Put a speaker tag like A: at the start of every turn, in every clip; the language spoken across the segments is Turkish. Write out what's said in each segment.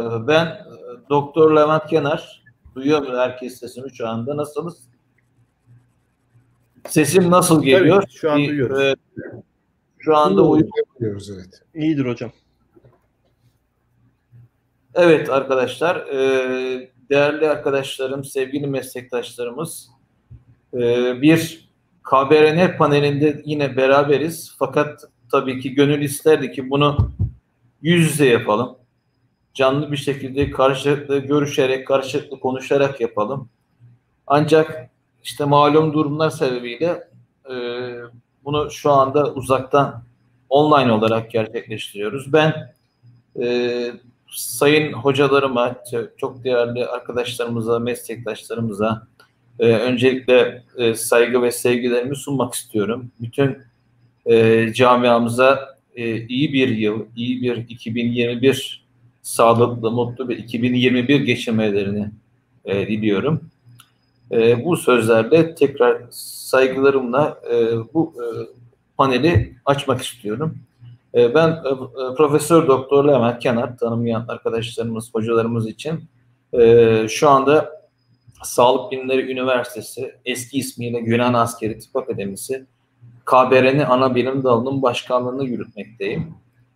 A: Ben Doktor Levent Kenar. Duyuyor mu herkes sesimi şu anda? Nasılsınız? Sesim nasıl geliyor?
B: Tabii, şu an duyuyoruz.
A: Şu anda
B: uyuyoruz, evet. İyidir hocam.
A: Evet arkadaşlar, değerli arkadaşlarım, sevgili meslektaşlarımız, bir KBRN panelinde yine beraberiz. Fakat tabii ki gönül isterdi ki bunu yüz yüze yapalım. Canlı bir şekilde karşılıklı görüşerek, karşılıklı konuşarak yapalım. Ancak işte malum durumlar sebebiyle bunu şu anda uzaktan online olarak gerçekleştiriyoruz. Ben sayın hocalarıma, çok değerli arkadaşlarımıza, meslektaşlarımıza öncelikle saygı ve sevgilerimi sunmak istiyorum. Bütün camiamıza iyi bir yıl, iyi bir 2021 sağlıklı, mutlu bir 2021 geçirmelerini diliyorum. Bu sözlerle tekrar saygılarımla bu paneli açmak istiyorum. Ben Profesör Doktor Levent Kenar, tanımayan arkadaşlarımız, hocalarımız için şu anda Sağlık Bilimleri Üniversitesi, eski ismiyle Yunan Askeri Tıp Akademisi, KBRN Anabilim Dalı'nın başkanlığını yürütmekteyim.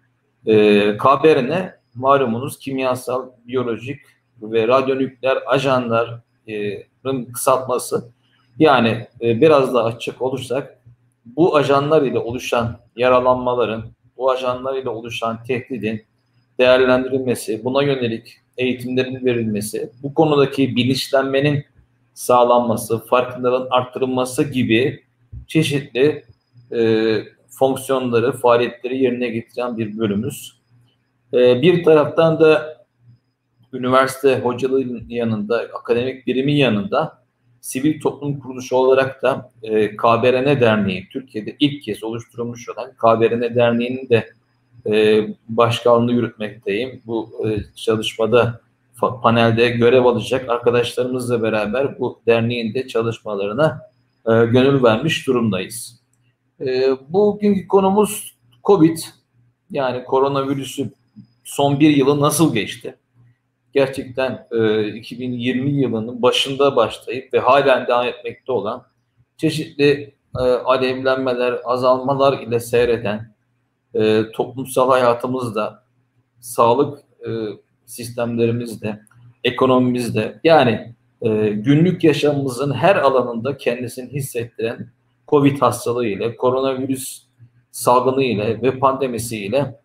A: KBRN malumunuz kimyasal, biyolojik ve radyonükleer ajanların kısaltması. Yani biraz daha açık olursak bu ajanlar ile oluşan yaralanmaların, bu ajanlar ile oluşan tehdidin değerlendirilmesi, buna yönelik eğitimlerin verilmesi, bu konudaki bilinçlenmenin sağlanması, farkındalığın arttırılması gibi çeşitli fonksiyonları, faaliyetleri yerine getiren bir bölümümüz. Bir taraftan da üniversite hocalığının yanında, akademik birimin yanında sivil toplum kuruluşu olarak da KBRN Derneği, Türkiye'de ilk kez oluşturulmuş olan KBRN Derneği'nin de başkanlığını yürütmekteyim. Bu çalışmada, panelde görev alacak arkadaşlarımızla beraber bu derneğin de çalışmalarına gönül vermiş durumdayız. Bugünkü konumuz COVID, yani koronavirüsü son bir yılı nasıl geçti? Gerçekten 2020 yılının başında başlayıp ve halen devam etmekte olan çeşitli alevlenmeler, azalmalar ile seyreden toplumsal hayatımızda, sağlık sistemlerimizde, ekonomimizde, yani günlük yaşamımızın her alanında kendisini hissettiren COVID hastalığı ile, koronavirüs salgını ile ve pandemisi ile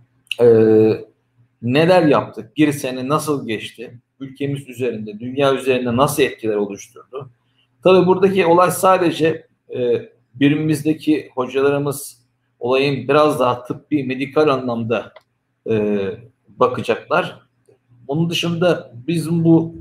A: neler yaptık? Bir sene nasıl geçti? Ülkemiz üzerinde, dünya üzerinde nasıl etkiler oluşturdu? Tabii buradaki olay sadece birimimizdeki hocalarımız olayın biraz daha tıbbi, medikal anlamda bakacaklar. Onun dışında bizim bu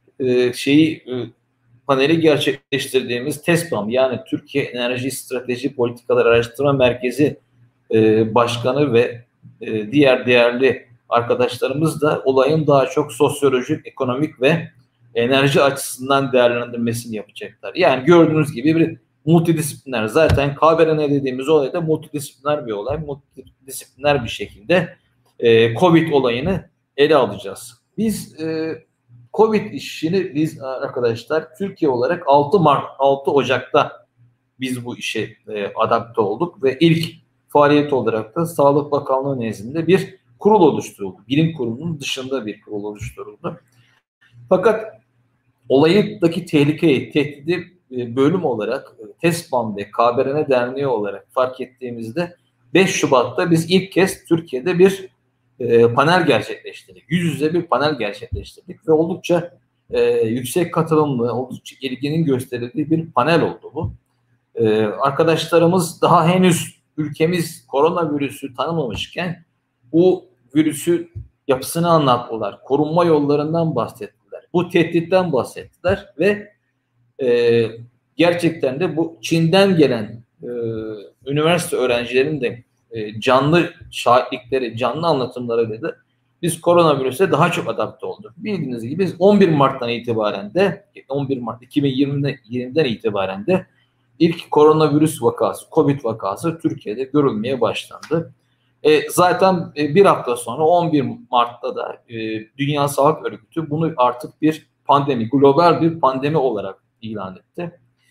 A: paneli gerçekleştirdiğimiz TESPAM, yani Türkiye Enerji Strateji Politikalar Araştırma Merkezi Başkanı ve diğer değerli arkadaşlarımız da olayın daha çok sosyolojik, ekonomik ve enerji açısından değerlendirmesini yapacaklar. Yani gördüğünüz gibi bir multidisipliner, zaten KBRN dediğimiz olay da multidisipliner bir olay. Multidisipliner bir şekilde COVID olayını ele alacağız. Biz COVID işini biz arkadaşlar Türkiye olarak 6 Ocak'ta biz bu işe adapte olduk ve ilk faaliyet olarak da Sağlık Bakanlığı nezdinde bir kurul oluşturuldu. Bilim kurulunun dışında bir kurul oluşturuldu. Fakat olayındaki tehlikeyi, tehdidi bölüm olarak TESPAM ve KBRN Derneği olarak fark ettiğimizde 5 Şubat'ta biz ilk kez Türkiye'de bir panel gerçekleştirdik. Yüz yüze bir panel gerçekleştirdik ve oldukça yüksek katılımlı, oldukça ilginin gösterildiği bir panel oldu bu. Arkadaşlarımız daha henüz ülkemiz koronavirüsü tanımamışken bu virüsün yapısını anlattılar. Korunma yollarından bahsettiler. Bu tehditten bahsettiler ve gerçekten de bu Çin'den gelen üniversite öğrencilerinin de canlı şahitlikleri, canlı anlatımlarıyla da biz koronavirüse daha çok adapte olduk. Bildiğiniz gibi biz 11 Mart'tan itibaren de 11 Mart 2020'den itibaren de ilk koronavirüs vakası, COVID vakası Türkiye'de görülmeye başlandı. Zaten bir hafta sonra 11 Mart'ta da Dünya Sağlık Örgütü bunu artık bir pandemi, global bir pandemi olarak ilan etti.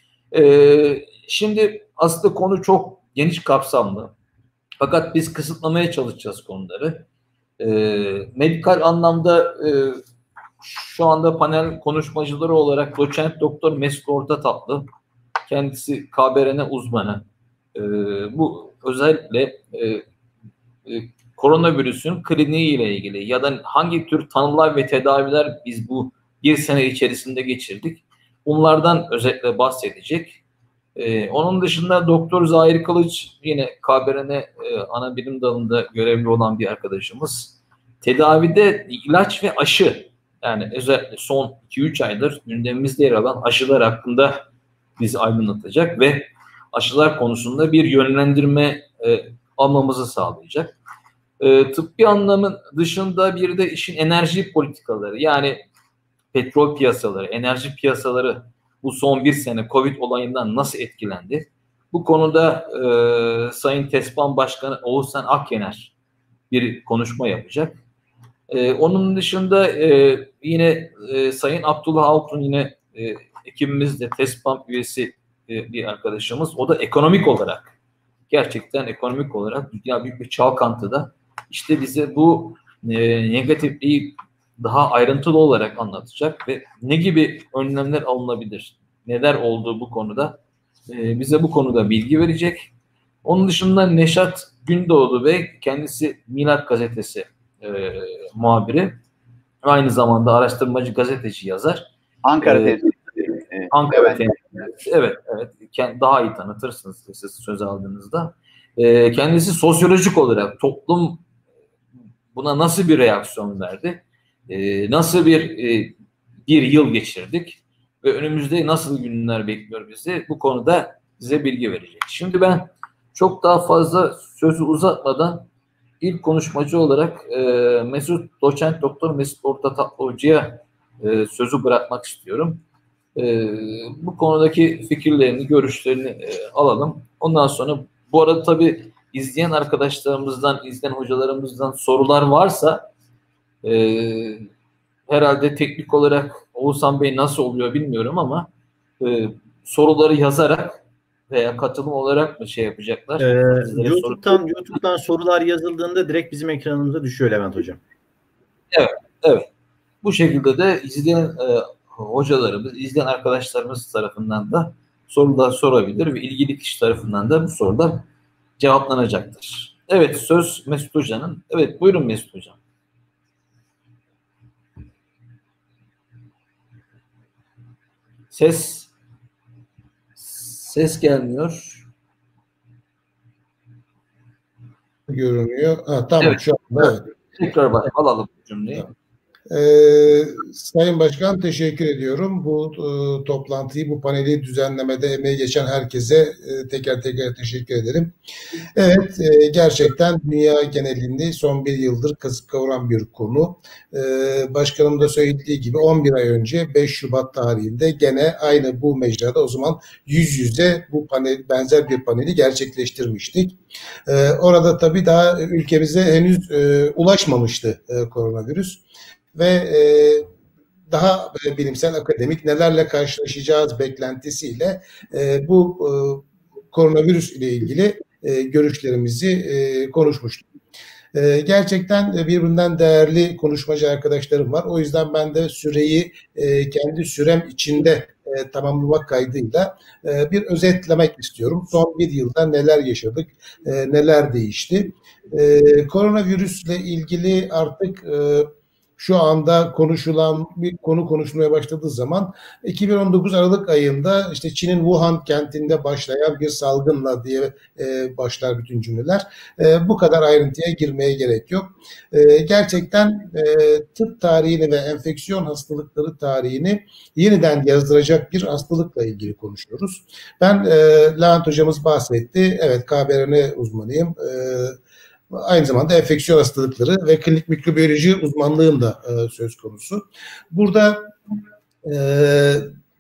A: Şimdi aslında konu çok geniş kapsamlı. Fakat biz kısıtlamaya çalışacağız konuları. Medikal anlamda şu anda panel konuşmacıları olarak doçent doktor Mesut Ortatatlı, kendisi KBRN uzmanı. Bu özellikle koronavirüsün kliniği ile ilgili ya da hangi tür tanılar ve tedaviler biz bu bir sene içerisinde geçirdik. Bunlardan özetle bahsedecek. Onun dışında Doktor Zahir Kılıç, yine KBRN ana bilim dalında görevli olan bir arkadaşımız. Tedavide ilaç ve aşı, yani özellikle son 2-3 aydır gündemimizde yer alan aşılar hakkında bizi aydınlatacak ve aşılar konusunda bir yönlendirme almamızı sağlayacak. Tıbbi anlamın dışında bir de işin enerji politikaları, yani petrol piyasaları, enerji piyasaları bu son bir sene Covid olayından nasıl etkilendi? Bu konuda Sayın TESPAN Başkanı Oğuzhan Akyener bir konuşma yapacak. Onun dışında yine Sayın Abdullah Altun, yine ekibimizde TESPAN üyesi bir arkadaşımız. O da ekonomik olarak, gerçekten ekonomik olarak dünya büyük bir çalkantıda. İşte bize bu negatifliği daha ayrıntılı olarak anlatacak ve ne gibi önlemler alınabilir, neler olduğu bu konuda bize bu konuda bilgi verecek. Onun dışında Neşat Gündoğdu Bey, kendisi Milat Gazetesi muhabiri, aynı zamanda araştırmacı, gazeteci, yazar.
C: Ankara temsilcisi.
A: Ankara temsilcisi. Evet. Daha iyi tanıtırsınız siz söz aldığınızda. Kendisi sosyolojik olarak toplum buna nasıl bir reaksiyon verdi? Nasıl bir yıl geçirdik ve önümüzde nasıl günler bekliyor bizi? Bu konuda size bilgi verecek. Şimdi ben çok daha fazla sözü uzatmadan ilk konuşmacı olarak doçent doktor Mesut Ortatatlı Hoca'ya sözü bırakmak istiyorum. Bu konudaki fikirlerini, görüşlerini alalım. Ondan sonra, bu arada tabii izleyen arkadaşlarımızdan, izleyen hocalarımızdan sorular varsa herhalde teknik olarak Oğuzhan Bey nasıl oluyor bilmiyorum ama soruları yazarak veya katılım olarak mı şey yapacaklar?
B: YouTube'dan sorular yazıldığında direkt bizim ekranımıza düşüyor Levent Hocam.
A: Evet. Bu şekilde de izleyen hocalarımız, izleyen arkadaşlarımız tarafından da sorular sorabilir ve ilgili kişi tarafından da bu sorular cevaplanacaktır. Evet, söz Mesut Hoca'nın. Evet, buyurun Mesut Hocam. Ses gelmiyor.
D: Görünüyor. Tamam, evet. Şu anda evet.
A: Tekrar alalım cümleyi.
D: Sayın Başkan, teşekkür ediyorum. Bu toplantıyı, bu paneli düzenlemede emeği geçen herkese teker teker teşekkür ederim. Evet, gerçekten dünya genelinde son bir yıldır kasıp kavuran bir konu. Başkanım da söylediği gibi 11 ay önce 5 Şubat tarihinde gene aynı bu mecrada, o zaman yüz yüze bu panel, benzer bir paneli gerçekleştirmiştik. Orada tabii daha ülkemize henüz ulaşmamıştı koronavirüs. Ve daha bilimsel, akademik nelerle karşılaşacağız beklentisiyle bu koronavirüs ile ilgili görüşlerimizi konuşmuştuk. Gerçekten birbirinden değerli konuşmacı arkadaşlarım var. O yüzden ben de süreyi kendi sürem içinde tamamlamak kaydıyla bir özetlemek istiyorum. Son bir yılda neler yaşadık, neler değişti. Koronavirüsle ilgili artık şu anda konuşulan bir konu konuşmaya başladığı zaman 2019 Aralık ayında işte Çin'in Wuhan kentinde başlayan bir salgınla diye başlar bütün cümleler. Bu kadar ayrıntıya girmeye gerek yok. Gerçekten tıp tarihini ve enfeksiyon hastalıkları tarihini yeniden yazdıracak bir hastalıkla ilgili konuşuyoruz. Ben Levent hocamız bahsetti. Evet, KBRN uzmanıyım. Aynı zamanda enfeksiyon hastalıkları ve klinik mikrobiyoloji uzmanlığım da söz konusu. Burada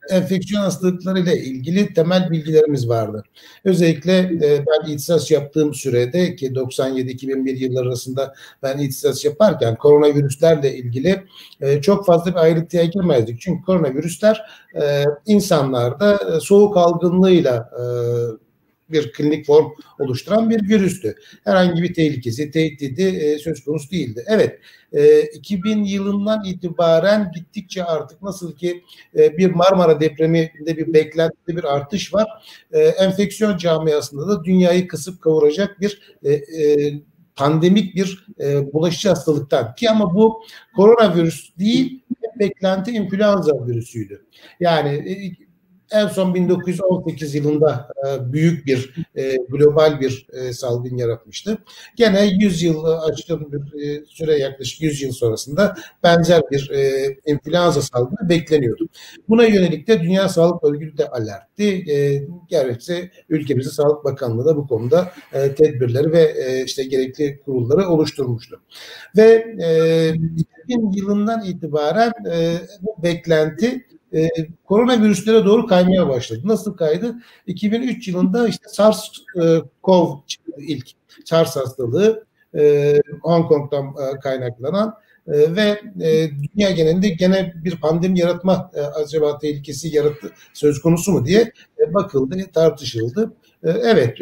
D: enfeksiyon hastalıkları ile ilgili temel bilgilerimiz vardı. Özellikle ben ihtisas yaptığım sürede ki 97-2001 yılları arasında ben ihtisas yaparken koronavirüslerle ilgili çok fazla bir ayrıntıya girmezdik. Çünkü koronavirüsler insanlarda soğuk algınlığıyla bir klinik form oluşturan bir virüstü. Herhangi bir tehlikesi, tehdidi söz konusu değildi. Evet, 2000 yılından itibaren gittikçe artık nasıl ki bir Marmara depreminde bir beklentide bir artış var. Enfeksiyon camiasında da dünyayı kısıp kavuracak bir pandemik bir bulaşıcı hastalıktan ki ama bu koronavirüs değil, beklenti influenza virüsüydü. Yani en son 1918 yılında büyük bir global bir salgın yaratmıştı. Gene 100 yıl açtığım bir süre yaklaşık 100 yıl sonrasında benzer bir influenza salgını bekleniyordu. Buna yönelik de Dünya Sağlık Örgütü de alertti. Gerekse ülkemizin Sağlık Bakanlığı da bu konuda tedbirleri ve işte gerekli kurulları oluşturmuştu. Ve 2000 yılından itibaren bu beklenti koronavirüslere doğru kaymaya başladı. Nasıl kaydı? 2003 yılında işte SARS-CoV çıktı ilk. SARS hastalığı Hong Kong'dan kaynaklanan ve dünya genelinde gene bir pandemi yaratma acaba tehlikesi yarattı söz konusu mu diye bakıldı, tartışıldı. Evet,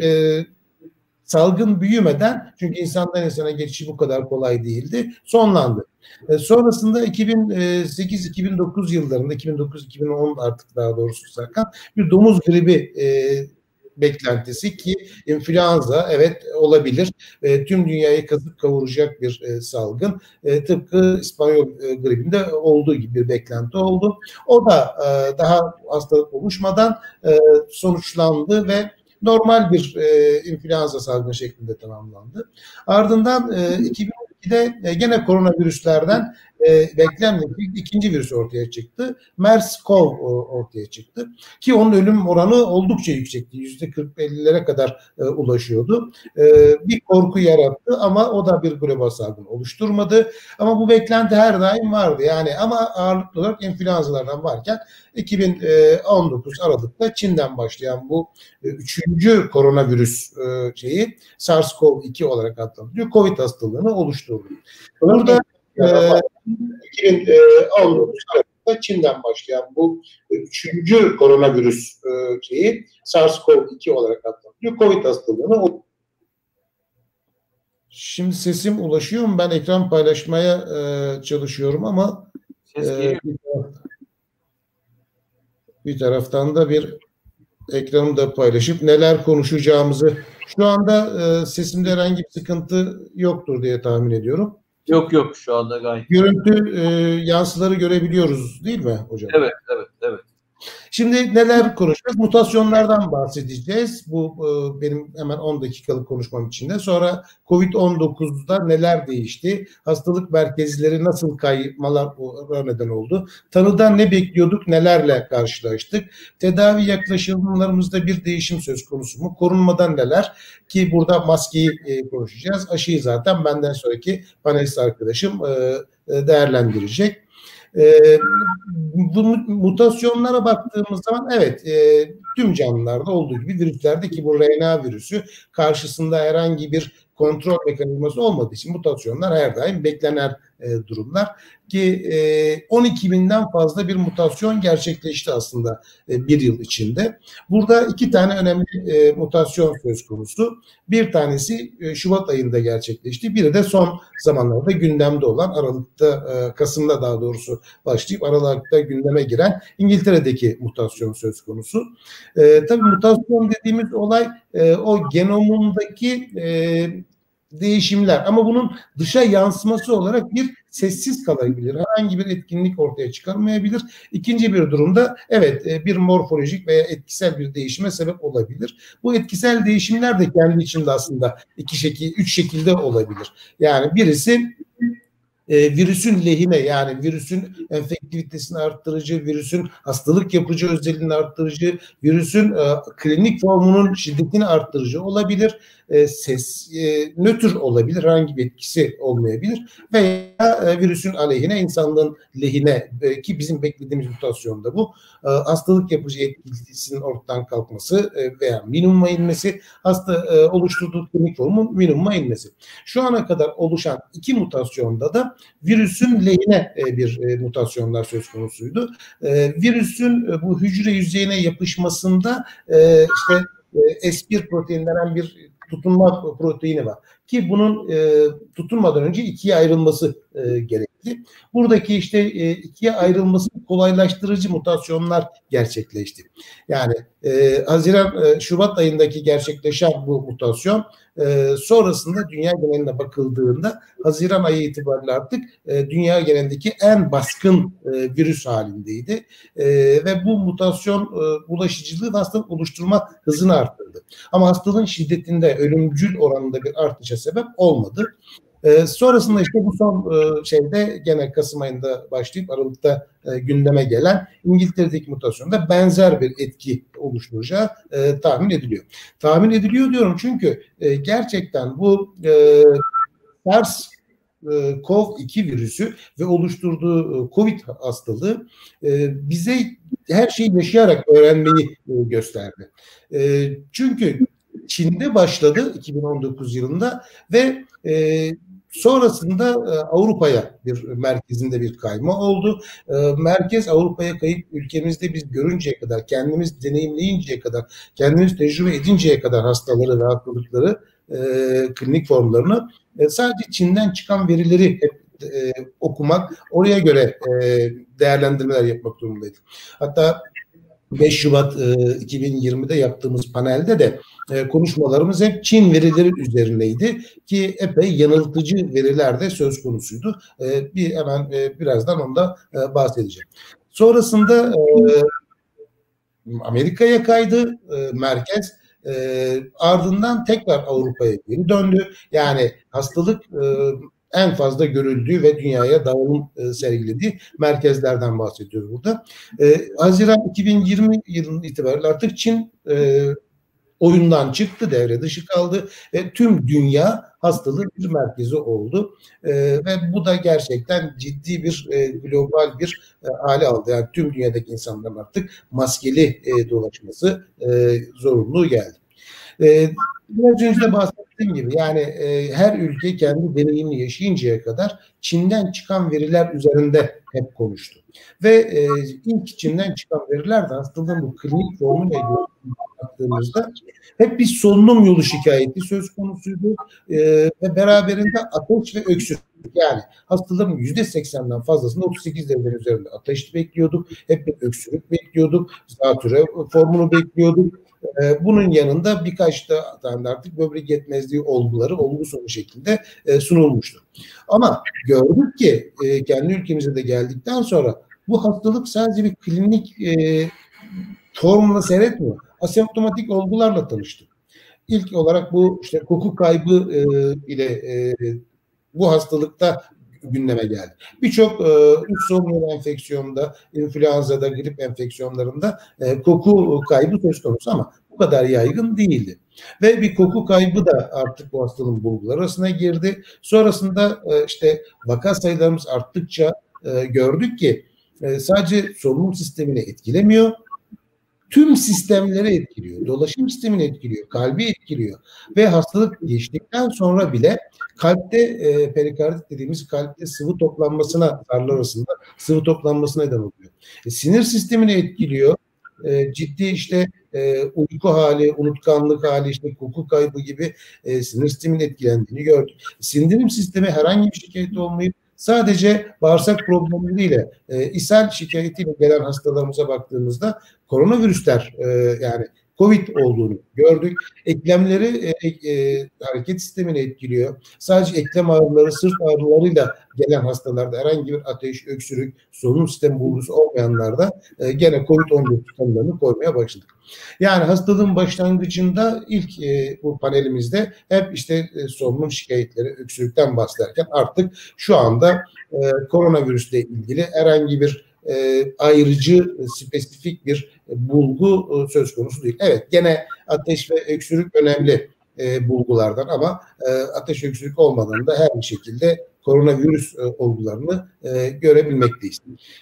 D: salgın büyümeden çünkü insandan insana geçişi bu kadar kolay değildi. Sonlandı. Sonrasında 2008-2009 yıllarında 2009-2010 artık daha doğrusu Serkan bir domuz gribi beklentisi ki influenza evet olabilir. Tüm dünyayı kazıp kavuracak bir salgın. Tıpkı İspanyol gribinde olduğu gibi bir beklenti oldu. O da daha hastalık oluşmadan sonuçlandı ve normal bir influenza salgını şeklinde tamamlandı. Ardından 2012'de gene koronavirüslerden beklenmedik ikinci virüs ortaya çıktı. MERS-CoV ortaya çıktı. Ki onun ölüm oranı oldukça yüksekti. %40-50'lere kadar ulaşıyordu. Bir korku yarattı ama o da bir global salgın oluşturmadı. Ama bu beklenti her daim vardı. Yani ama ağırlıklı olarak influenzalardan varken 2019 Aralık'ta Çin'den başlayan bu üçüncü koronavirüs SARS-CoV-2 olarak adlandırılıyor. Covid hastalığını oluşturdu. Burada 2019 Aralık'ta Çin'den başlayan bu üçüncü koronavirüs SARS-CoV-2 olarak adlandırılıyor. Covid hastalığını. Şimdi sesim ulaşıyor mu? Ben ekran paylaşmaya çalışıyorum ama bir taraftan da bir ekranı da paylaşıp neler konuşacağımızı şu anda sesimde herhangi bir sıkıntı yoktur diye tahmin ediyorum.
A: Yok şu anda gayet.
D: Görüntü yansıları görebiliyoruz değil mi hocam?
A: Evet.
D: Şimdi neler konuşacağız? Mutasyonlardan bahsedeceğiz. Bu benim hemen 10 dakikalık konuşmam içinde. Sonra Covid-19'da neler değişti? Hastalık merkezleri nasıl kaymalar neden oldu? Tanıdan ne bekliyorduk? Nelerle karşılaştık? Tedavi yaklaşımlarımızda bir değişim söz konusu mu? Korunmadan neler? Ki burada maskeyi konuşacağız. Aşıyı zaten benden sonraki panelist arkadaşım değerlendirecek. Bu mutasyonlara baktığımız zaman evet tüm canlılarda olduğu gibi virüslerde ki bu RNA virüsü karşısında herhangi bir kontrol mekanizması olmadığı için mutasyonlar her daim beklenen durumlar ki 12 binden fazla bir mutasyon gerçekleşti aslında bir yıl içinde. Burada iki tane önemli mutasyon söz konusu. Bir tanesi Şubat ayında gerçekleşti. Biri de son zamanlarda gündemde olan Aralık'ta, Kasım'da daha doğrusu başlayıp Aralık'ta gündeme giren İngiltere'deki mutasyon söz konusu. Tabii mutasyon dediğimiz olay o genomundaki değişimler ama bunun dışa yansıması olarak bir sessiz kalabilir. Herhangi bir etkinlik ortaya çıkarmayabilir. İkinci bir durumda evet bir morfolojik veya etkisel bir değişime sebep olabilir. Bu etkisel değişimler de kendi içinde aslında üç şekilde olabilir. Yani birisi virüsün lehine, yani virüsün enfektivitesini arttırıcı, virüsün hastalık yapıcı özelliğini arttırıcı, virüsün klinik formunun şiddetini arttırıcı olabilir. Nötr olabilir, herhangi bir etkisi olmayabilir veya virüsün aleyhine, insanlığın lehine, ki bizim beklediğimiz mutasyonda bu, hastalık yapıcı etkisinin ortadan kalkması veya minimuma inmesi, oluşturduğu klinik formun minimuma inmesi. Şu ana kadar oluşan 2 mutasyonda da virüsün lehine bir mutasyonlar söz konusuydu. Virüsün bu hücre yüzeyine yapışmasında işte S1 protein denen bir tutunma proteini var. Ki bunun tutunmadan önce ikiye ayrılması gerekli. Buradaki işte ikiye ayrılması kolaylaştırıcı mutasyonlar gerçekleşti. Yani Şubat ayındaki gerçekleşen bu mutasyon sonrasında dünya geneline bakıldığında Haziran ayı itibariyle artık dünya genelindeki en baskın virüs halindeydi. Ve bu mutasyon bulaşıcılığı ve hastalık oluşturma hızını arttırdı. Ama hastalığın şiddetinde, ölümcül oranında bir artışa sebep olmadı. Sonrasında işte bu son şeyde gene Kasım ayında başlayıp Aralık'ta gündeme gelen İngiltere'deki mutasyonda benzer bir etki oluşturacağı tahmin ediliyor. Tahmin ediliyor diyorum çünkü gerçekten bu SARS-CoV-2 virüsü ve oluşturduğu COVID hastalığı bize her şeyi yaşayarak öğrenmeyi gösterdi. Çünkü Çin'de başladı 2019 yılında ve sonrasında Avrupa'ya merkezinde bir kayma oldu. Merkez Avrupa'ya kayıp ülkemizde biz görünceye kadar, kendimiz deneyimleyinceye kadar, kendimiz tecrübe edinceye kadar hastaları ve hastalıkları, klinik formlarını sadece Çin'den çıkan verileri hep okumak, oraya göre değerlendirmeler yapmak durumundaydık. Hatta 5 Şubat 2020'de yaptığımız panelde de konuşmalarımız hep Çin verileri üzerineydi ki epey yanıltıcı veriler de söz konusuydu. Hemen birazdan ondan bahsedeceğim. Sonrasında Amerika'ya kaydı merkez. Ardından tekrar Avrupa'ya geri döndü. Yani hastalık en fazla görüldüğü ve dünyaya dağılım sergilediği merkezlerden bahsediyoruz burada. Haziran 2020 yılının itibariyle artık Çin oyundan çıktı, devre dışı kaldı ve tüm dünya hastalığın bir merkezi oldu. Ve bu da gerçekten ciddi bir global bir hale aldı. Yani tüm dünyadaki insanların artık maskeli dolaşması zorunluluğu geldi. Biraz önce de bahsettiğim gibi yani her ülke kendi deneyimini yaşayıncaya kadar Çin'den çıkan veriler üzerinde hep konuştu. Ve ilk Çin'den çıkan veriler de hastalığın bu klinik formuyla ilgili baktığımızda hep bir solunum yolu şikayeti söz konusuydu ve beraberinde ateş ve öksürük. Yani hastalığın %80'den fazlasında 38 derecenin üzerinde ateş bekliyorduk. Hep bir öksürük bekliyorduk. Zatürre formunu bekliyorduk. Bunun yanında birkaç da tane artık böbrek yetmezliği olguları olgu sonu şeklinde sunulmuştu. Ama gördük ki kendi ülkemize de geldikten sonra bu hastalık sadece bir klinik formla seyretmiyor. Asemptomatik olgularla tanıştık. İlk olarak bu işte koku kaybı ile bu hastalıkta gündeme geldi. Birçok üst solunum yolu enfeksiyonunda, influenza'da, grip enfeksiyonlarında koku kaybı söz konusu ama bu kadar yaygın değildi. Ve bir koku kaybı da artık bu hastalığın bulguları arasına girdi. Sonrasında işte vaka sayılarımız arttıkça gördük ki sadece solunum sistemini etkilemiyor, tüm sistemleri etkiliyor. Dolaşım sistemini etkiliyor, kalbi etkiliyor ve hastalık geçtikten sonra bile kalpte perikardit dediğimiz kalpte sıvı toplanmasına, zarlar arasında sıvı toplanmasına neden oluyor. Sinir sistemini etkiliyor. Ciddi işte uyku hali, unutkanlık hali, işte koku kaybı gibi sinir sisteminin etkilendiğini gördük. Sindirim sistemi herhangi bir şikayet olmayıp sadece bağırsak problemleriyle, ishal şikayetiyle gelen hastalarımıza baktığımızda koronavirüsler yani COVID olduğunu gördük. Eklemleri hareket sistemini etkiliyor. Sadece eklem ağrıları, sırt ağrılarıyla gelen hastalarda herhangi bir ateş, öksürük, solunum sistemi bulgusu olmayanlarda gene COVID-19 tanılarını koymaya başladık. Yani hastalığın başlangıcında ilk bu panelimizde hep işte solunum şikayetleri, öksürükten bahsederken artık şu anda koronavirüsle ilgili herhangi bir ayrıcı, spesifik bir bulgu söz konusu değil. Evet, gene ateş ve öksürük önemli bulgulardan ama ateş öksürük olmadan da her bir şekilde koronavirüs olgularını görebilmekteyiz.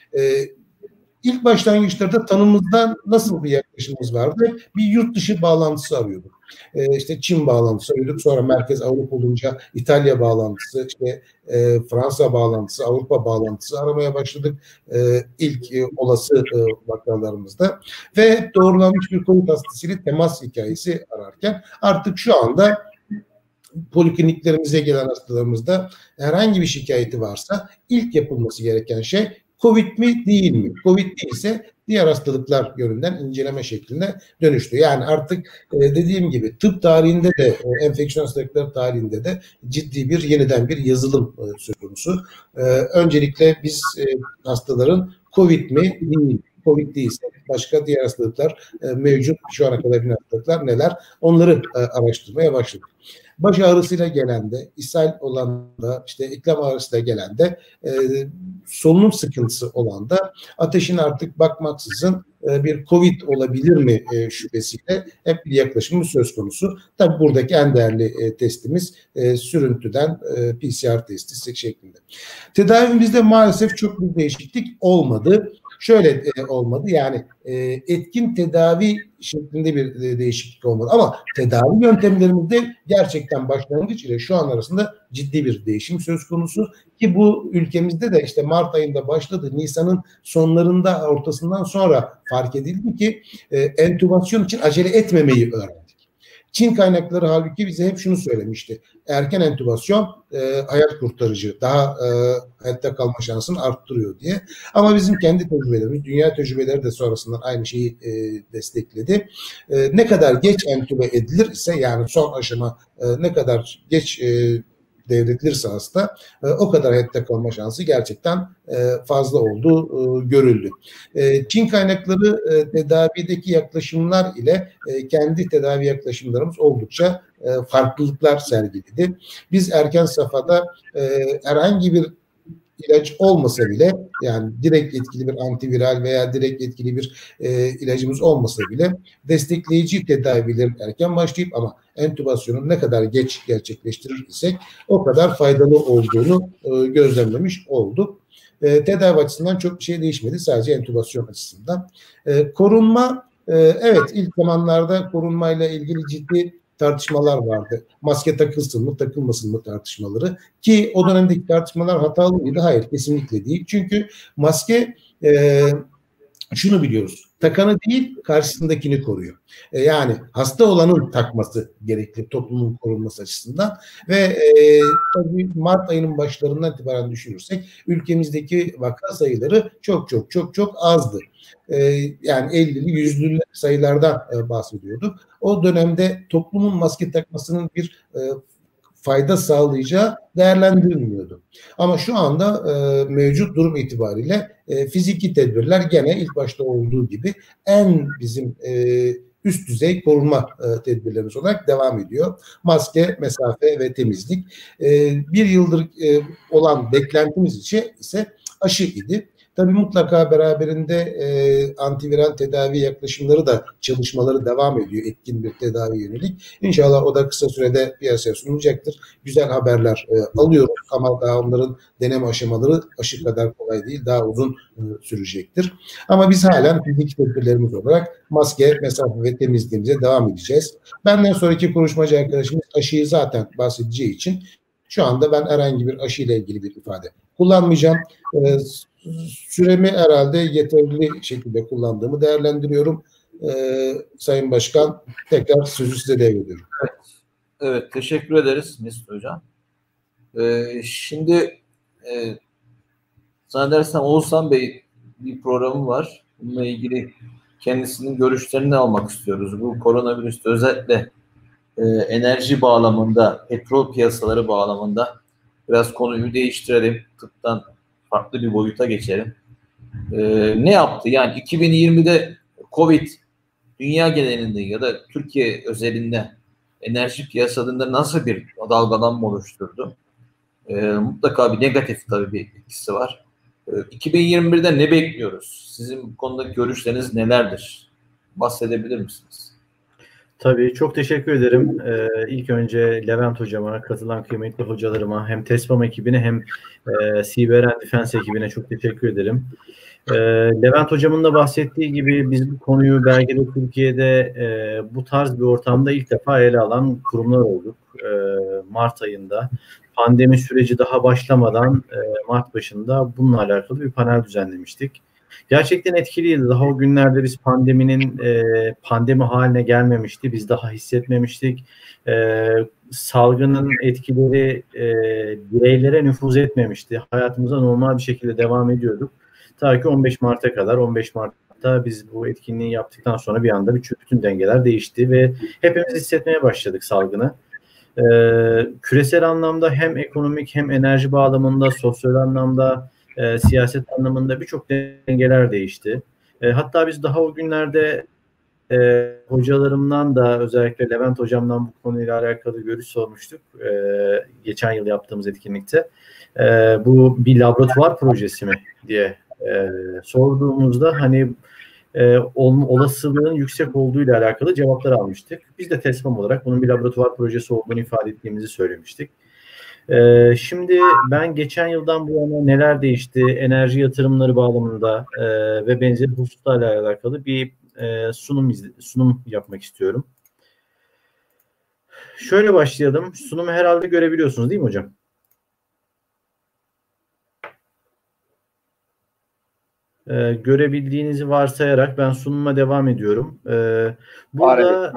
D: İlk başlangıçlarda tanımızdan nasıl bir yaklaşımımız vardı? Bir yurt dışı bağlantısı arıyorduk. İşte Çin bağlantısı arıyorduk. Sonra Merkez Avrupa olunca İtalya bağlantısı, işte Fransa bağlantısı, Avrupa bağlantısı aramaya başladık. İlk olası vakalarımızda. Ve doğrulanmış bir COVID hastasıyla temas hikayesi ararken artık şu anda polikliniklerimize gelen hastalarımızda herhangi bir şikayeti varsa ilk yapılması gereken şey COVID mi değil mi? COVID değilse diğer hastalıklar yönünden inceleme şeklinde dönüştü. Yani artık dediğim gibi tıp tarihinde de enfeksiyon hastalıkları tarihinde de ciddi bir yeniden bir yazılım söz konusu. Öncelikle biz hastaların COVID mi değil mi? COVID değilse başka diğer hastalıklar mevcut şu ana kadar bilinen hastalıklar neler? Onları araştırmaya başladık. Baş ağrısıyla gelen de, ishal olan da, işte eklem ağrısıyla gelen de, solunum sıkıntısı olan da ateşin artık bakmaksızın bir COVID olabilir mi şüphesiyle hep bir yaklaşımımız söz konusu. Tabii buradaki en değerli testimiz sürüntüden PCR testi şeklinde. Tedavimizde maalesef çok bir değişiklik olmadı. Şöyle olmadı, yani etkin tedavi şeklinde bir değişiklik olmadı ama tedavi yöntemlerimizde gerçekten başlangıç ile şu an arasında ciddi bir değişim söz konusu ki bu ülkemizde de işte Mart ayında başladı. Nisan'ın sonlarında, ortasından sonra fark edildi ki entübasyon için acele etmemeyi öğrendik. Çin kaynakları halbuki bize hep şunu söylemişti. Erken entübasyon hayat kurtarıcı, daha hayatta kalma şansını arttırıyor diye. Ama bizim kendi tecrübelerimiz, dünya tecrübeleri de sonrasından aynı şeyi destekledi. Ne kadar geç entübe edilir ise, yani son aşama ne kadar geç devredilirse hasta o kadar hayatta kalma şansı gerçekten fazla olduğu görüldü. Çin kaynakları tedavideki yaklaşımlar ile kendi tedavi yaklaşımlarımız oldukça farklılıklar sergiledi. Biz erken safhada herhangi bir ilaç olmasa bile, yani direkt etkili bir antiviral veya direkt etkili bir ilacımız olmasa bile destekleyici tedavilerin erken başlayıp ama entübasyonu ne kadar geç gerçekleştirir isek o kadar faydalı olduğunu gözlemlemiş olduk. Tedavi açısından çok bir şey değişmedi, sadece entübasyon açısından. Korunma, evet, ilk zamanlarda korunmayla ilgili ciddi tartışmalar vardı. Maske takılsın mı, takılmasın mı tartışmaları. Ki o dönemdeki tartışmalar hatalı mıydı? Hayır, kesinlikle değil. Çünkü maske şunu biliyoruz. Takanı değil, karşısındakini koruyor. Yani hasta olanın takması gerekli toplumun korunması açısından ve tabii Mart ayının başlarından itibaren düşünürsek ülkemizdeki vaka sayıları çok azdı. Yani 50'li 100'lü sayılardan bahsediyorduk. O dönemde toplumun maske takmasının bir fayda sağlayacağı değerlendirilmiyordu. Ama şu anda mevcut durum itibariyle fiziki tedbirler gene ilk başta olduğu gibi en bizim üst düzey korunma tedbirlerimiz olarak devam ediyor. Maske, mesafe ve temizlik. Bir yıldır olan beklentimiz ise aşı idi. Tabii mutlaka beraberinde antiviral tedavi yaklaşımları da çalışmaları devam ediyor, etkin bir tedavi yönelik. İnşallah o da kısa sürede piyasaya sunulacaktır. Güzel haberler alıyoruz ama daha onların deneme aşamaları aşı kadar kolay değil, daha uzun sürecektir. Ama biz halen fizik tedbirlerimiz olarak maske, mesafe ve temizliğimize devam edeceğiz. Benden sonraki konuşmacı arkadaşımız aşıyı zaten bahsedeceği için şu anda ben herhangi bir aşı ile ilgili bir ifade kullanmayacağım. Süremi herhalde yeterli şekilde kullandığımı değerlendiriyorum. Sayın Başkan, tekrar sözü size devrediyorum.
A: Evet, teşekkür ederiz Mesut Hocam. Şimdi zannedersem Oğuzhan Bey bir programı var. Bununla ilgili kendisinin görüşlerini almak istiyoruz. Bu koronavirüste özellikle enerji bağlamında, petrol piyasaları bağlamında biraz konuyu değiştirelim. Tıptan farklı bir boyuta geçelim. Ne yaptı? Yani 2020'de Covid dünya genelinde ya da Türkiye özelinde enerji piyasalarında nasıl bir dalgalanma oluşturdu? Mutlaka bir negatif tabii bir etkisi var. 2021'de ne bekliyoruz? Sizin bu konudaki görüşleriniz nelerdir? Bahsedebilir misiniz?
B: Tabii, çok teşekkür ederim. İlk önce Levent Hocama, katılan kıymetli hocalarıma, hem TESPAM ekibine hem Cyber and Defense ekibine çok teşekkür ederim. Levent Hocamın da bahsettiği gibi biz bu konuyu belki de Türkiye'de bu tarz bir ortamda ilk defa ele alan kurumlar olduk. Mart ayında pandemi süreci daha başlamadan Mart başında bununla alakalı bir panel düzenlemiştik. Gerçekten etkiliydi. Daha o günlerde biz pandeminin pandemi haline gelmemişti. Biz daha hissetmemiştik. Salgının etkileri bireylere nüfuz etmemişti. Hayatımıza normal bir şekilde devam ediyorduk. Ta ki 15 Mart'a kadar. 15 Mart'ta biz bu etkinliği yaptıktan sonra bir anda bütün dengeler değişti ve hepimiz hissetmeye başladık salgını. Küresel anlamda hem ekonomik hem enerji bağlamında, sosyal anlamda, siyaset anlamında birçok dengeler değişti. Hatta biz daha o günlerde hocalarımdan da, özellikle Levent hocamdan bu konuyla alakalı görüş sormuştuk. Geçen yıl yaptığımız etkinlikte. Bu bir laboratuvar projesi mi diye sorduğumuzda hani olasılığın yüksek olduğuyla alakalı cevaplar almıştık. Biz de TESPAM olarak bunun bir laboratuvar projesi olduğunu ifade ettiğimizi söylemiştik. Şimdi ben geçen yıldan bu yana neler değişti, enerji yatırımları bağlamında ve benzeri hususlarla alakalı bir sunum yapmak istiyorum. Şöyle başlayalım. Sunumu herhalde görebiliyorsunuz değil mi hocam? Görebildiğinizi varsayarak ben sunuma devam ediyorum. Burada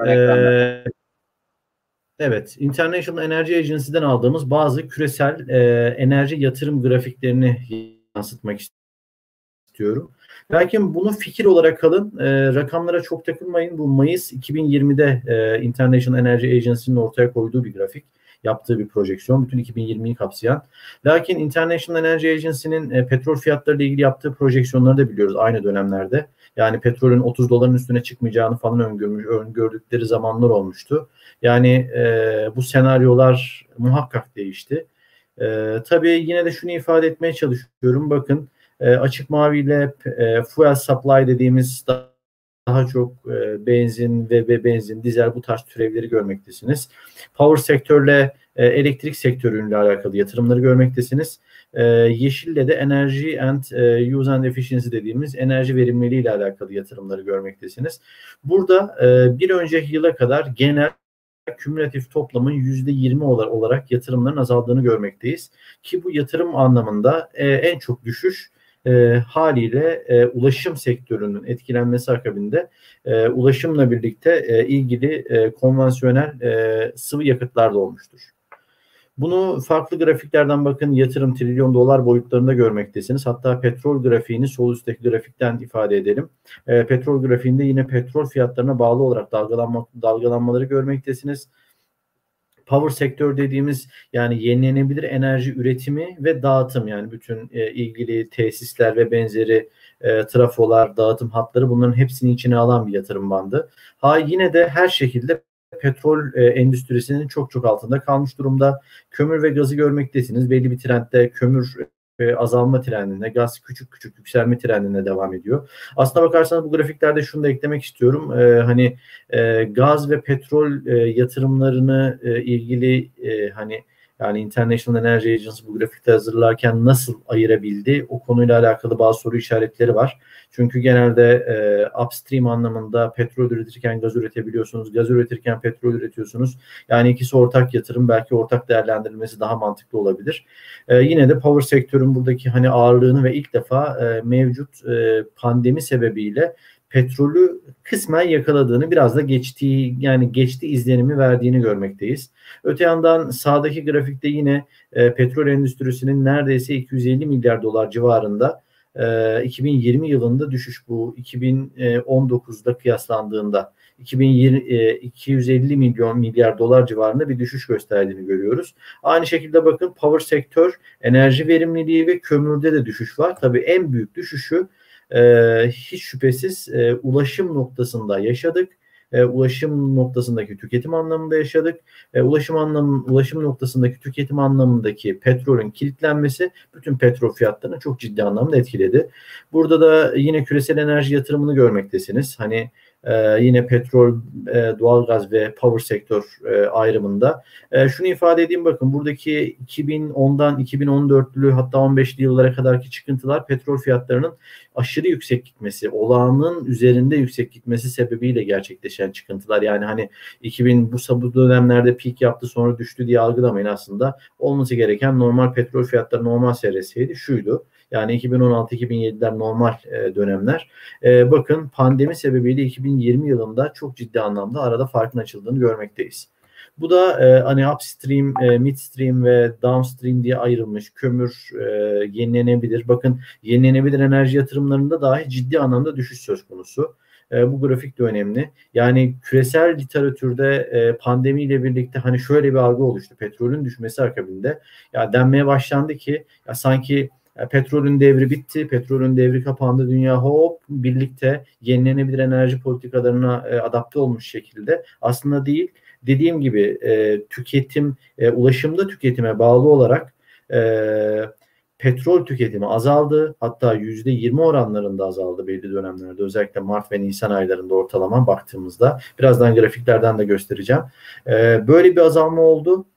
B: evet, International Energy Agency'den aldığımız bazı küresel enerji yatırım grafiklerini yansıtmak istiyorum. Lakin bunu fikir olarak alın, rakamlara çok takılmayın. Bu Mayıs 2020'de International Energy Agency'nin ortaya koyduğu bir grafik, yaptığı bir projeksiyon, bütün 2020'yi kapsayan. Lakin International Energy Agency'nin petrol fiyatları ile ilgili yaptığı projeksiyonları da biliyoruz aynı dönemlerde. Yani petrolün 30 doların üstüne çıkmayacağını falan öngördükleri zamanlar olmuştu. Yani bu senaryolar muhakkak değişti. Tabii yine de şunu ifade etmeye çalışıyorum. Bakın, açık maviyle fuel supply dediğimiz daha çok benzin ve benzin, dizel, bu tarz türevleri görmektesiniz. Power sektörle elektrik sektörüyle alakalı yatırımları görmektesiniz. Yeşille de enerji and use and efficiency dediğimiz enerji verimliliği ile alakalı yatırımları görmektesiniz. Burada bir önceki yıla kadar genel kümülatif toplamın %20 olarak yatırımların azaldığını görmekteyiz. Ki bu yatırım anlamında en çok düşüş haliyle ulaşım sektörünün etkilenmesi akabinde ulaşımla birlikte ilgili konvansiyonel sıvı yakıtlarda olmuştur. Bunu farklı grafiklerden bakın, yatırım trilyon dolar boyutlarında görmektesiniz. Hatta petrol grafiğini sol üstteki grafikten ifade edelim. Petrol grafiğinde yine petrol fiyatlarına bağlı olarak dalgalanmaları görmektesiniz. Power sektör dediğimiz, yani yenilenebilir enerji üretimi ve dağıtım, yani bütün ilgili tesisler ve benzeri trafolar, dağıtım hatları, bunların hepsini içine alan bir yatırım bandı. Yine de her şekilde petrol endüstrisinin çok altında kalmış durumda. Kömür ve gazı görmektesiniz. Belli bir trendde kömür azalma trendinde, gaz küçük yükselme trendinde devam ediyor. Aslına bakarsanız bu grafiklerde şunu da eklemek istiyorum. Gaz ve petrol yatırımlarını ilgili yani International Energy Agency bu grafikte hazırlarken nasıl ayırabildi? O konuyla alakalı bazı soru işaretleri var. Çünkü genelde upstream anlamında petrol üretirken gaz üretebiliyorsunuz. Gaz üretirken petrol üretiyorsunuz. Yani ikisi ortak yatırım, belki ortak değerlendirilmesi daha mantıklı olabilir. Yine de power sektörün buradaki ağırlığını ve ilk defa mevcut pandemi sebebiyle petrolü kısmen yakaladığını, biraz da geçti izlenimi verdiğini görmekteyiz. Öte yandan sağdaki grafikte yine petrol endüstrisinin neredeyse 250 milyar dolar civarında 2020 yılında düşüş bu 2019'da kıyaslandığında 2020 250 milyar dolar civarında bir düşüş gösterdiğini görüyoruz. Aynı şekilde bakın power sektör, enerji verimliliği ve kömürde de düşüş var. Tabii en büyük düşüşü hiç şüphesiz ulaşım noktasında yaşadık. Ulaşım noktasındaki tüketim anlamında yaşadık. Ulaşım noktasındaki tüketim anlamındaki petrolün kilitlenmesi bütün petrol fiyatlarını çok ciddi anlamda etkiledi. Burada da yine küresel enerji yatırımını görmektesiniz. Hani yine petrol, doğalgaz ve power sektör ayrımında. Şunu ifade edeyim, bakın buradaki 2010'dan 2014'lü hatta 15'li yıllara kadarki çıkıntılar petrol fiyatlarının aşırı yüksek gitmesi, olağanın üzerinde yüksek gitmesi sebebiyle gerçekleşen çıkıntılar. Yani hani 2000 bu dönemlerde peak yaptı sonra düştü diye algılamayın aslında. Olması gereken normal petrol fiyatları normal seyreseydi şuydu. Yani 2016-2007'ler normal dönemler. Bakın pandemi sebebiyle 2020 yılında çok ciddi anlamda arada farkın açıldığını görmekteyiz. Bu da hani upstream, midstream ve downstream diye ayrılmış kömür, yenilenebilir. Bakın yenilenebilir enerji yatırımlarında dahi ciddi anlamda düşüş söz konusu. Bu grafik de önemli. Yani küresel literatürde pandemiyle birlikte hani şöyle bir algı oluştu. Petrolün düşmesi akabinde ya denmeye başlandı ki ya sanki petrolün devri bitti, petrolün devri kapandı, dünya hop birlikte yenilenebilir enerji politikalarına adapte olmuş şekilde. Aslında değil. Dediğim gibi tüketim, ulaşımda tüketime bağlı olarak petrol tüketimi azaldı. Hatta %20 oranlarında azaldı belli dönemlerde. Özellikle Mart ve Nisan aylarında ortalama baktığımızda. Birazdan grafiklerden de göstereceğim. Böyle bir azalma oldu.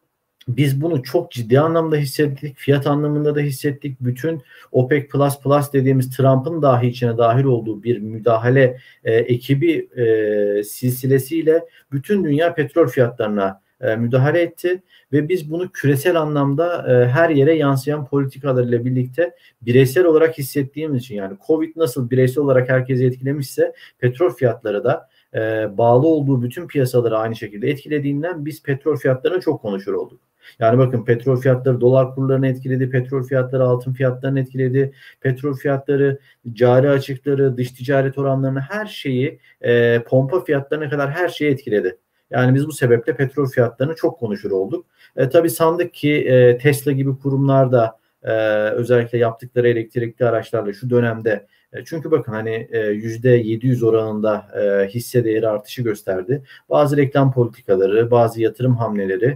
B: Biz bunu çok ciddi anlamda hissettik. Fiyat anlamında da hissettik. Bütün OPEC Plus dediğimiz Trump'ın dahi içine dahil olduğu bir müdahale ekibi silsilesiyle bütün dünya petrol fiyatlarına müdahale etti. Ve biz bunu küresel anlamda her yere yansıyan politikalarıyla birlikte bireysel olarak hissettiğimiz için, yani Covid nasıl bireysel olarak herkesi etkilemişse petrol fiyatları da bağlı olduğu bütün piyasaları aynı şekilde etkilediğinden biz petrol fiyatlarını çok konuşur olduk. Yani bakın petrol fiyatları dolar kurlarını etkiledi, petrol fiyatları altın fiyatlarını etkiledi, petrol fiyatları cari açıkları, dış ticaret oranlarını, her şeyi pompa fiyatlarına kadar her şeyi etkiledi. Yani biz bu sebeple petrol fiyatlarını çok konuşur olduk. Tabii sandık ki Tesla gibi kurumlar da özellikle yaptıkları elektrikli araçlarla şu dönemde, çünkü bakın hani %700 oranında hisse değeri artışı gösterdi. Bazı reklam politikaları, bazı yatırım hamleleri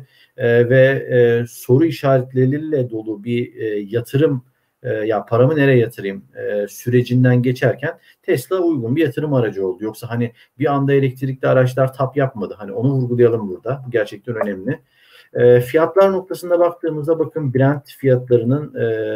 B: ve soru işaretleriyle dolu bir yatırım, ya paramı nereye yatırayım sürecinden geçerken Tesla uygun bir yatırım aracı oldu. Yoksa hani bir anda elektrikli araçlar tap yapmadı. Hani onu vurgulayalım burada. Bu gerçekten önemli. Fiyatlar noktasında baktığımızda bakın Brent fiyatlarının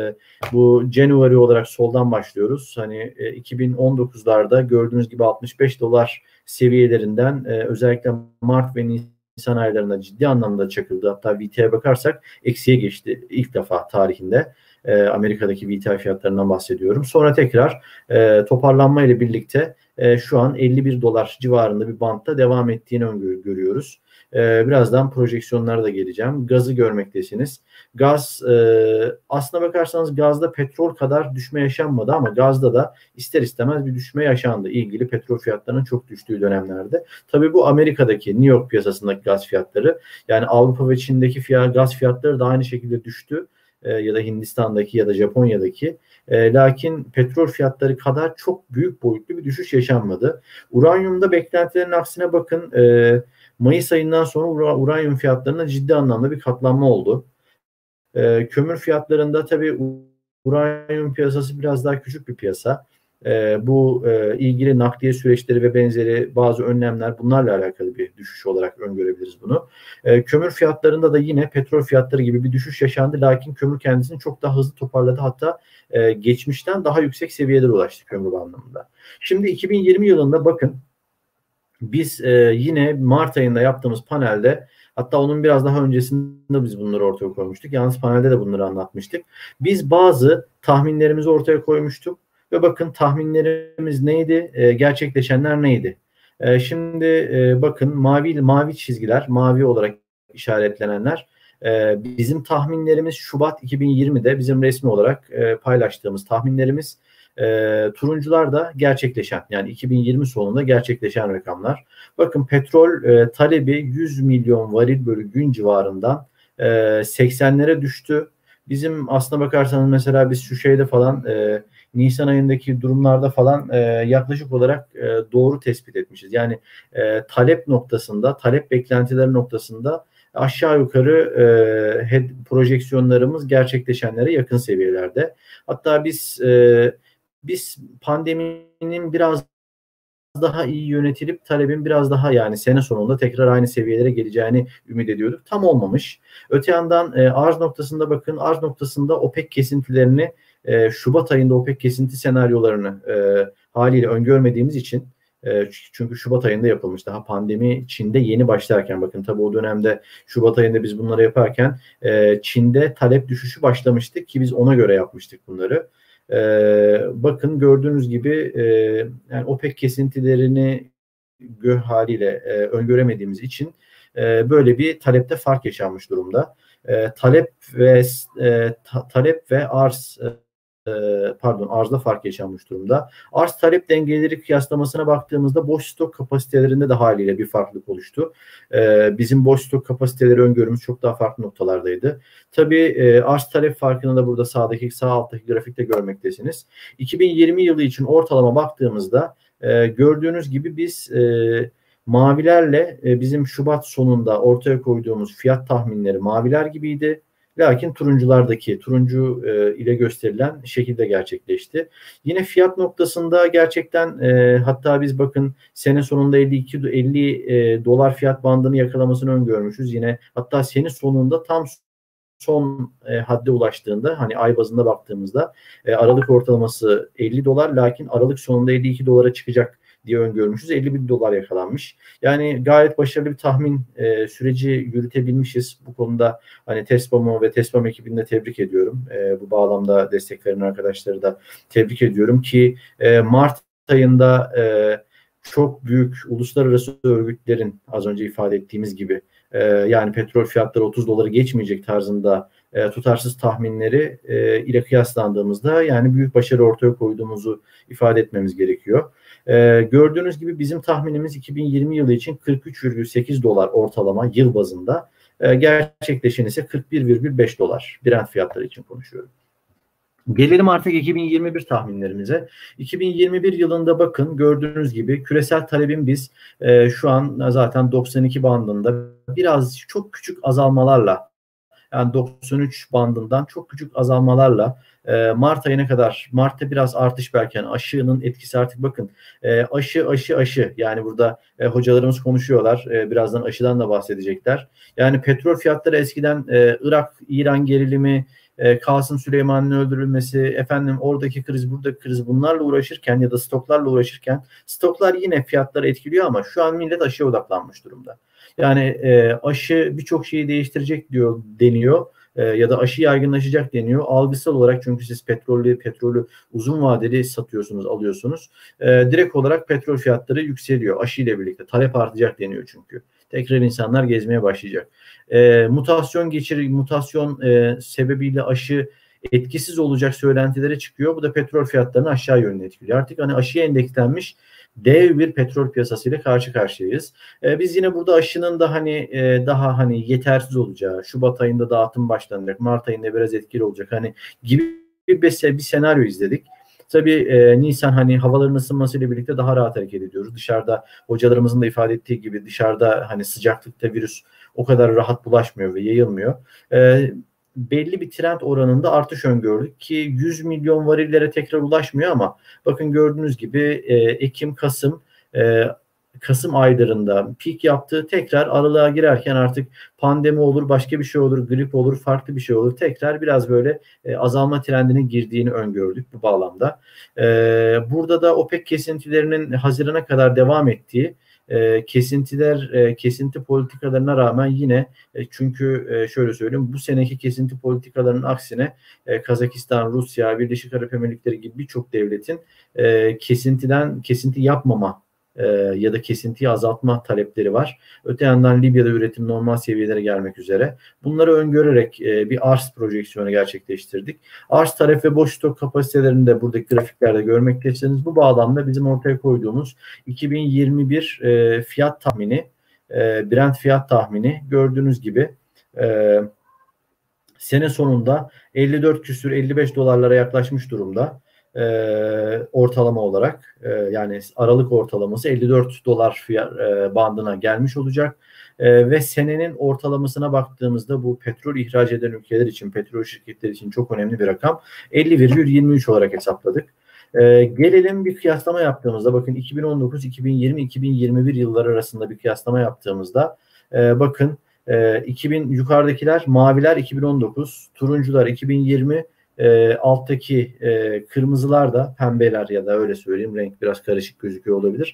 B: bu January olarak soldan başlıyoruz. Hani 2019'larda gördüğünüz gibi 65 dolar seviyelerinden özellikle Mart ve Nisan aylarında ciddi anlamda çakıldı. Hatta VTI'ye bakarsak eksiye geçti ilk defa tarihinde. Amerika'daki VTI fiyatlarından bahsediyorum. Sonra tekrar toparlanma ile birlikte şu an 51 dolar civarında bir bantta devam ettiğini görüyoruz. Birazdan projeksiyonlara da geleceğim. Gazı görmektesiniz. Gaz, aslına bakarsanız gazda petrol kadar düşme yaşanmadı ama gazda da ister istemez bir düşme yaşandı ilgili petrol fiyatlarının çok düştüğü dönemlerde. Tabii bu Amerika'daki New York piyasasındaki gaz fiyatları, yani Avrupa ve Çin'deki gaz fiyatları da aynı şekilde düştü. Ya da Hindistan'daki ya da Japonya'daki. Lakin petrol fiyatları kadar çok büyük boyutlu bir düşüş yaşanmadı. Uranyumda beklentilerin aksine bakın Mayıs ayından sonra uranyum fiyatlarına ciddi anlamda bir katlanma oldu. Kömür fiyatlarında tabii uranyum piyasası biraz daha küçük bir piyasa. Bu ilgili nakliye süreçleri ve benzeri bazı önlemler, bunlarla alakalı bir düşüş olarak öngörebiliriz bunu. Kömür fiyatlarında da yine petrol fiyatları gibi bir düşüş yaşandı. Lakin kömür kendisini çok daha hızlı toparladı. Hatta geçmişten daha yüksek seviyelere ulaştı kömür anlamında. Şimdi 2020 yılında bakın biz yine Mart ayında yaptığımız panelde, hatta onun biraz daha öncesinde biz bunları ortaya koymuştuk. Yalnız panelde de bunları anlatmıştık. Biz bazı tahminlerimizi ortaya koymuştuk. Ve bakın tahminlerimiz neydi? Gerçekleşenler neydi? Şimdi bakın mavi çizgiler, mavi olarak işaretlenenler Bizim tahminlerimiz Şubat 2020'de bizim resmi olarak paylaştığımız tahminlerimiz turuncular da gerçekleşen, yani 2020 sonunda gerçekleşen rakamlar. Bakın petrol talebi 100 milyon varil bölü gün civarından 80'lere düştü. Bizim aslına bakarsanız mesela biz şu şeyde falan Nisan ayındaki durumlarda falan yaklaşık olarak doğru tespit etmişiz. Yani talep noktasında, talep beklentileri noktasında aşağı yukarı projeksiyonlarımız gerçekleşenlere yakın seviyelerde. Hatta biz pandeminin biraz daha iyi yönetilip talebin biraz daha, yani sene sonunda tekrar aynı seviyelere geleceğini ümit ediyorduk. Tam olmamış. Öte yandan arz noktasında bakın, arz noktasında OPEC kesintilerini Şubat ayında OPEC kesinti senaryolarını haliyle öngörmediğimiz için, çünkü Şubat ayında yapılmış, daha pandemi Çin'de yeni başlarken, bakın tabii o dönemde Şubat ayında biz bunları yaparken Çin'de talep düşüşü başlamıştı ki biz ona göre yapmıştık bunları. Bakın gördüğünüz gibi yani OPEC kesintilerini haliyle öngöremediğimiz için böyle bir talepte fark yaşanmış durumda. Talep ve arz arzda fark yaşanmış durumda. Arz talep dengeleri kıyaslamasına baktığımızda boş stok kapasitelerinde de haliyle bir farklılık oluştu. Bizim boş stok kapasiteleri öngörümüz çok daha farklı noktalardaydı. Tabii arz talep farkını da burada sağ alttaki grafikte görmektesiniz. 2020 yılı için ortalama baktığımızda gördüğünüz gibi biz mavilerle bizim Şubat sonunda ortaya koyduğumuz fiyat tahminleri maviler gibiydi. Lakin turuncu ile gösterilen şekilde gerçekleşti. Yine fiyat noktasında gerçekten hatta biz bakın sene sonunda 50 dolar fiyat bandını yakalamasını öngörmüşüz. Yine hatta sene sonunda tam son hadde ulaştığında, hani ay bazında baktığımızda Aralık ortalaması 50 dolar, lakin Aralık sonunda 52 dolara çıkacak diye öngörmüşüz. 51 dolar yakalanmış. Yani gayet başarılı bir tahmin süreci yürütebilmişiz. Bu konuda hani TESPAM'ı ve TESPAM ekibini de tebrik ediyorum. Bu bağlamda destek veren arkadaşları da tebrik ediyorum ki Mart ayında çok büyük uluslararası örgütlerin az önce ifade ettiğimiz gibi yani petrol fiyatları 30 doları geçmeyecek tarzında tutarsız tahminleri ile kıyaslandığımızda yani büyük başarı ortaya koyduğumuzu ifade etmemiz gerekiyor. Gördüğünüz gibi bizim tahminimiz 2020 yılı için 43,8 dolar ortalama yıl bazında. Gerçekleşen ise 41,5 dolar. Brent fiyatları için konuşuyorum. Gelelim artık 2021 tahminlerimize. 2021 yılında bakın gördüğünüz gibi küresel talebin biz şu an zaten 92 bandında biraz çok küçük azalmalarla, yani 93 bandından çok küçük azalmalarla Mart ayına kadar, Mart'ta biraz artış belki, yani aşının etkisi artık bakın aşı yani burada hocalarımız konuşuyorlar, birazdan aşıdan da bahsedecekler. Yani petrol fiyatları eskiden Irak-İran gerilimi, Kasım Süleyman'ın öldürülmesi, efendim oradaki kriz, buradaki kriz, bunlarla uğraşırken ya da stoklarla uğraşırken stoklar yine fiyatları etkiliyor ama şu an millet aşıya odaklanmış durumda. Yani aşı birçok şeyi değiştirecek deniyor ya da aşı yaygınlaşacak deniyor. Algısal olarak, çünkü siz petrolü uzun vadeli satıyorsunuz, alıyorsunuz. Direkt olarak petrol fiyatları yükseliyor aşı ile birlikte. Talep artacak deniyor çünkü. Tekrar insanlar gezmeye başlayacak. Mutasyon sebebiyle aşı etkisiz olacak söylentileri çıkıyor. Bu da petrol fiyatlarını aşağı yönlü etkiliyor. Artık hani aşıya endekslenmiş dev bir petrol piyasasıyla karşı karşıyayız. Biz yine burada aşının da daha yetersiz olacağı, Şubat ayında dağıtım başlanacak, Mart ayında biraz etkili olacak gibi bir senaryo izledik. Tabii Nisan havaların ısınmasıyla birlikte daha rahat hareket ediyoruz. Dışarıda hocalarımızın da ifade ettiği gibi dışarıda sıcaklıkta virüs o kadar rahat bulaşmıyor ve yayılmıyor. Belli bir trend oranında artış öngördük ki 100 milyon varillere tekrar ulaşmıyor ama bakın gördüğünüz gibi Ekim, Kasım aylarında peak yaptı. Tekrar aralığa girerken artık pandemi olur, başka bir şey olur, grip olur, farklı bir şey olur. Tekrar biraz böyle azalma trendinin girdiğini öngördük bu bağlamda. Burada da OPEC kesintilerinin Haziran'a kadar devam ettiği, kesinti politikalarına rağmen yine çünkü şöyle söyleyeyim, bu seneki kesinti politikalarının aksine Kazakistan, Rusya, Birleşik Arap Emirlikleri gibi birçok devletin kesinti yapmama ya da kesintiyi azaltma talepleri var. Öte yandan Libya'da üretim normal seviyelere gelmek üzere. Bunları öngörerek bir arz projeksiyonu gerçekleştirdik. Arz, talep ve boş stok kapasitelerini de buradaki grafiklerde görmektesiniz. Bu bağlamda bizim ortaya koyduğumuz 2021 fiyat tahmini, Brent fiyat tahmini gördüğünüz gibi sene sonunda 54 küsür 55 dolarlara yaklaşmış durumda. Ortalama olarak yani Aralık ortalaması 54 dolar fiyat bandına gelmiş olacak ve senenin ortalamasına baktığımızda bu petrol ihraç eden ülkeler için, petrol şirketleri için çok önemli bir rakam, 50,23 olarak hesapladık. Gelelim bir kıyaslama yaptığımızda, bakın 2019, 2020, 2021 yılları arasında bir kıyaslama yaptığımızda bakın 2000 yukarıdakiler maviler 2019, turuncular 2020, alttaki kırmızılar da pembeler, ya da öyle söyleyeyim, renk biraz karışık gözüküyor olabilir.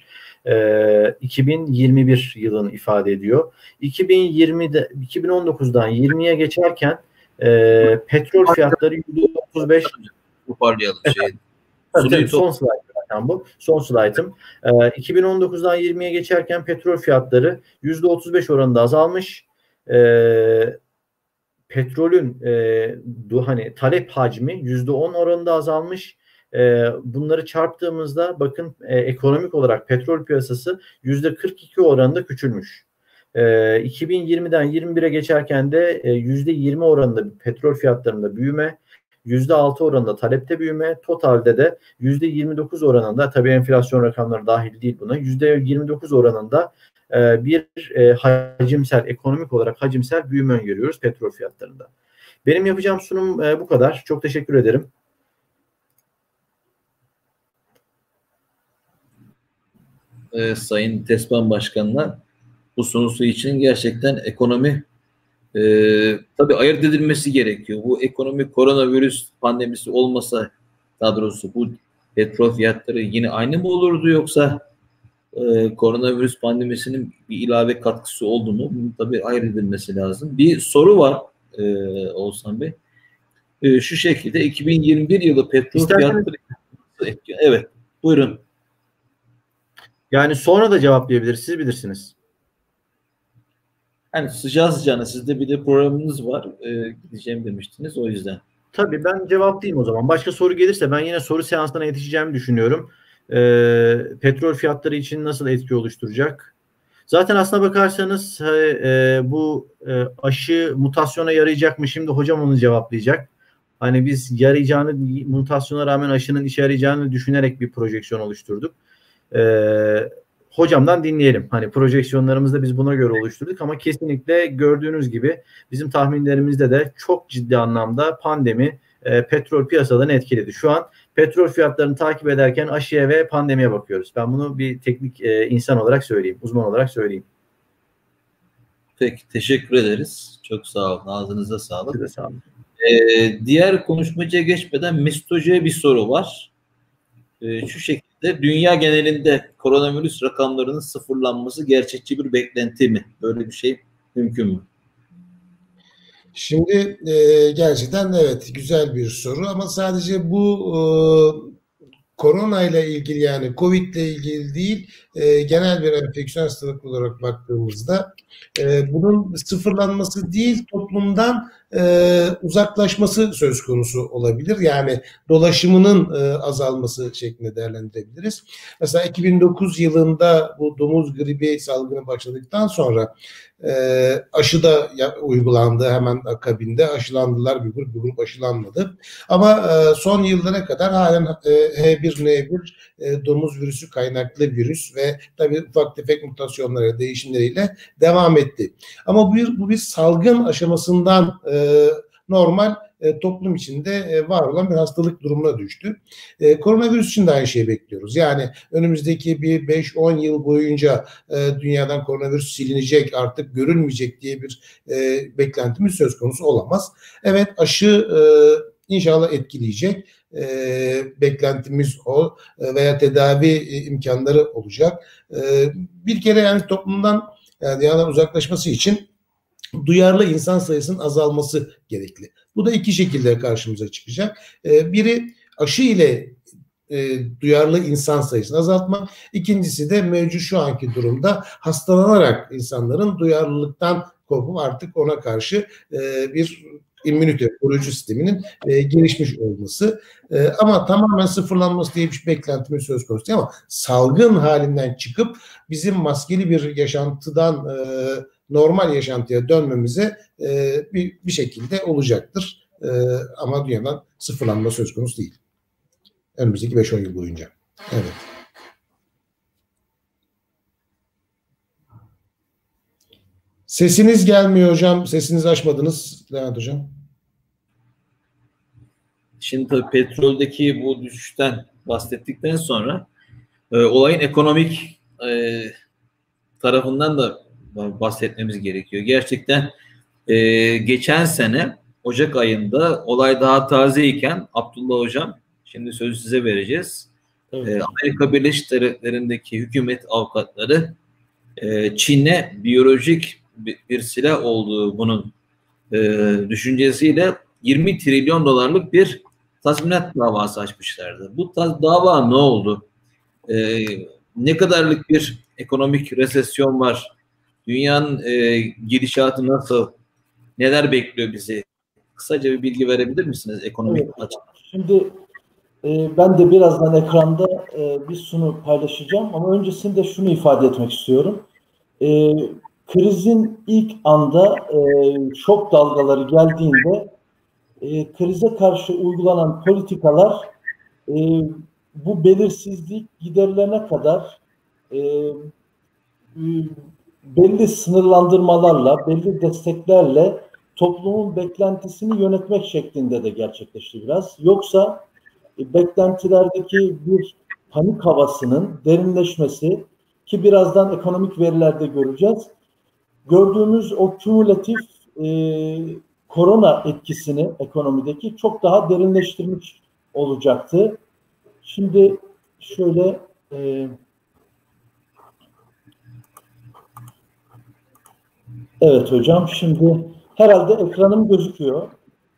B: 2021 yılını ifade ediyor. 2019'dan 20'ye geçerken petrol fiyatları %35.
A: Toparlayalım.
B: Tabii, son slide zaten bu. Son slide'ım. 2019'dan 20'ye geçerken petrol fiyatları %35 oranında azalmış. Petrolün hani talep hacmi %10 oranında azalmış. Bunları çarptığımızda bakın ekonomik olarak petrol piyasası %42 oranında küçülmüş. 2020'den 21'e geçerken de %20 oranında petrol fiyatlarında büyüme, %6 oranında talepte büyüme, totalde de %29 oranında, tabii enflasyon rakamları dahil değil buna, %29 oranında bir hacimsel, ekonomik olarak hacimsel büyüme öngörüyoruz petrol fiyatlarında. Benim yapacağım sunum bu kadar. Çok teşekkür ederim.
A: Sayın TESPAN Başkanı'na bu sunusu için gerçekten ekonomi tabii ayırt edilmesi gerekiyor. Bu ekonomi koronavirüs pandemisi olmasa, daha doğrusu bu petrol fiyatları yine aynı mı olurdu, yoksa koronavirüs pandemisinin bir ilave katkısı oldu mu? Bunun tabii ayırt edilmesi lazım. Bir soru var Oğuzhan Bey. Şu şekilde 2021 yılı petrol fiyatları... Evet, buyurun.
B: Yani sonra da cevaplayabiliriz, siz bilirsiniz.
A: Yani sıcağı sıcağına, sizde bir de programınız var. Gideceğim demiştiniz, o yüzden.
B: Tabii ben cevaplayayım o zaman. Başka soru gelirse ben yine soru seansına yetişeceğimi düşünüyorum. Petrol fiyatları için nasıl etki oluşturacak? Zaten aslına bakarsanız bu aşı mutasyona yarayacak mı? Şimdi hocam onu cevaplayacak. Hani biz yarayacağını, mutasyona rağmen aşının işe yarayacağını düşünerek bir projeksiyon oluşturduk. Hocamdan dinleyelim. Hani projeksiyonlarımızda biz buna göre oluşturduk ama kesinlikle gördüğünüz gibi bizim tahminlerimizde de çok ciddi anlamda pandemi petrol piyasalarını etkiledi. Şu an petrol fiyatlarını takip ederken aşıya ve pandemiye bakıyoruz. Ben bunu bir teknik insan olarak söyleyeyim, uzman olarak söyleyeyim.
A: Peki, teşekkür ederiz. Çok sağ olun. Ağzınıza sağlık.
B: Size sağ olun.
A: Diğer konuşmacıya geçmeden Mesut Hoca'ya bir soru var. Şu şekilde, dünya genelinde koronavirüs rakamlarının sıfırlanması gerçekçi bir beklenti mi? Böyle bir şey mümkün mü?
D: Şimdi gerçekten evet, güzel bir soru ama sadece bu korona ile ilgili, yani Covid ile ilgili değil, genel bir enfeksiyon hastalık olarak baktığımızda bunun sıfırlanması değil, toplumdan uzaklaşması söz konusu olabilir. Yani dolaşımının azalması şeklinde değerlendirebiliriz. Mesela 2009 yılında bu domuz gribi salgını başladıktan sonra aşı da uygulandı, hemen akabinde aşılandılar, bir grup aşılanmadı. Ama son yıllara kadar halen H1N1 domuz virüsü kaynaklı virüs ve tabii ufak tefek mutasyonlara, değişimleriyle devam etti. Ama bu bir salgın aşamasından normal toplum içinde var olan bir hastalık durumuna düştü. Koronavirüs için de aynı şeyi bekliyoruz. Yani önümüzdeki bir 5-10 yıl boyunca dünyadan koronavirüs silinecek, artık görülmeyecek diye bir beklentimiz söz konusu olamaz. Evet, aşı inşallah etkileyecek. Beklentimiz o, veya tedavi imkanları olacak. Bir kere yani toplumdan, yani dünyadan uzaklaşması için duyarlı insan sayısının azalması gerekli. Bu da iki şekilde karşımıza çıkacak. Biri, aşı ile duyarlı insan sayısını azaltmak. İkincisi de mevcut şu anki durumda hastalanarak insanların duyarlılıktan korkup artık ona karşı bir immünite, koruyucu sisteminin gelişmiş olması. Ama tamamen sıfırlanması diye bir beklentimiz söz konusu değil, ama salgın halinden çıkıp bizim maskeli bir yaşantıdan normal yaşantıya dönmemize bir şekilde olacaktır. Ama dünyadan sıfırlanma söz konusu değil. Önümüzdeki 5-10 yıl boyunca. Evet. Sesiniz gelmiyor hocam. Sesinizi açmadınız Levent hocam.
A: Şimdi tabii petroldeki bu düşüşten bahsettikten sonra olayın ekonomik tarafından da bahsetmemiz gerekiyor. Gerçekten geçen sene Ocak ayında olay daha tazeyken Abdullah hocam, şimdi sözü size vereceğiz. Evet. Amerika Birleşik Devletleri'ndeki hükümet avukatları Çin'e biyolojik bir silah olduğu bunun düşüncesiyle 20 trilyon dolarlık bir tazminat davası açmışlardı. Bu dava ne oldu? Ne kadarlık bir ekonomik resesyon var? Dünyanın gidişatı nasıl? Neler bekliyor bizi? Kısaca bir bilgi verebilir misiniz ekonomik açıdan?
C: Şimdi ben de birazdan ekranda bir sunu paylaşacağım, ama öncesinde şunu ifade etmek istiyorum. Krizin ilk anda şok dalgaları geldiğinde krize karşı uygulanan politikalar bu belirsizlik giderilene kadar belli sınırlandırmalarla, belli desteklerle toplumun beklentisini yönetmek şeklinde de gerçekleşti biraz. Yoksa beklentilerdeki bir panik havasının derinleşmesi, ki birazdan ekonomik verilerde göreceğiz, gördüğümüz o kümülatif korona etkisini ekonomideki çok daha derinleştirmiş olacaktı. Şimdi şöyle evet hocam, şimdi herhalde ekranım gözüküyor.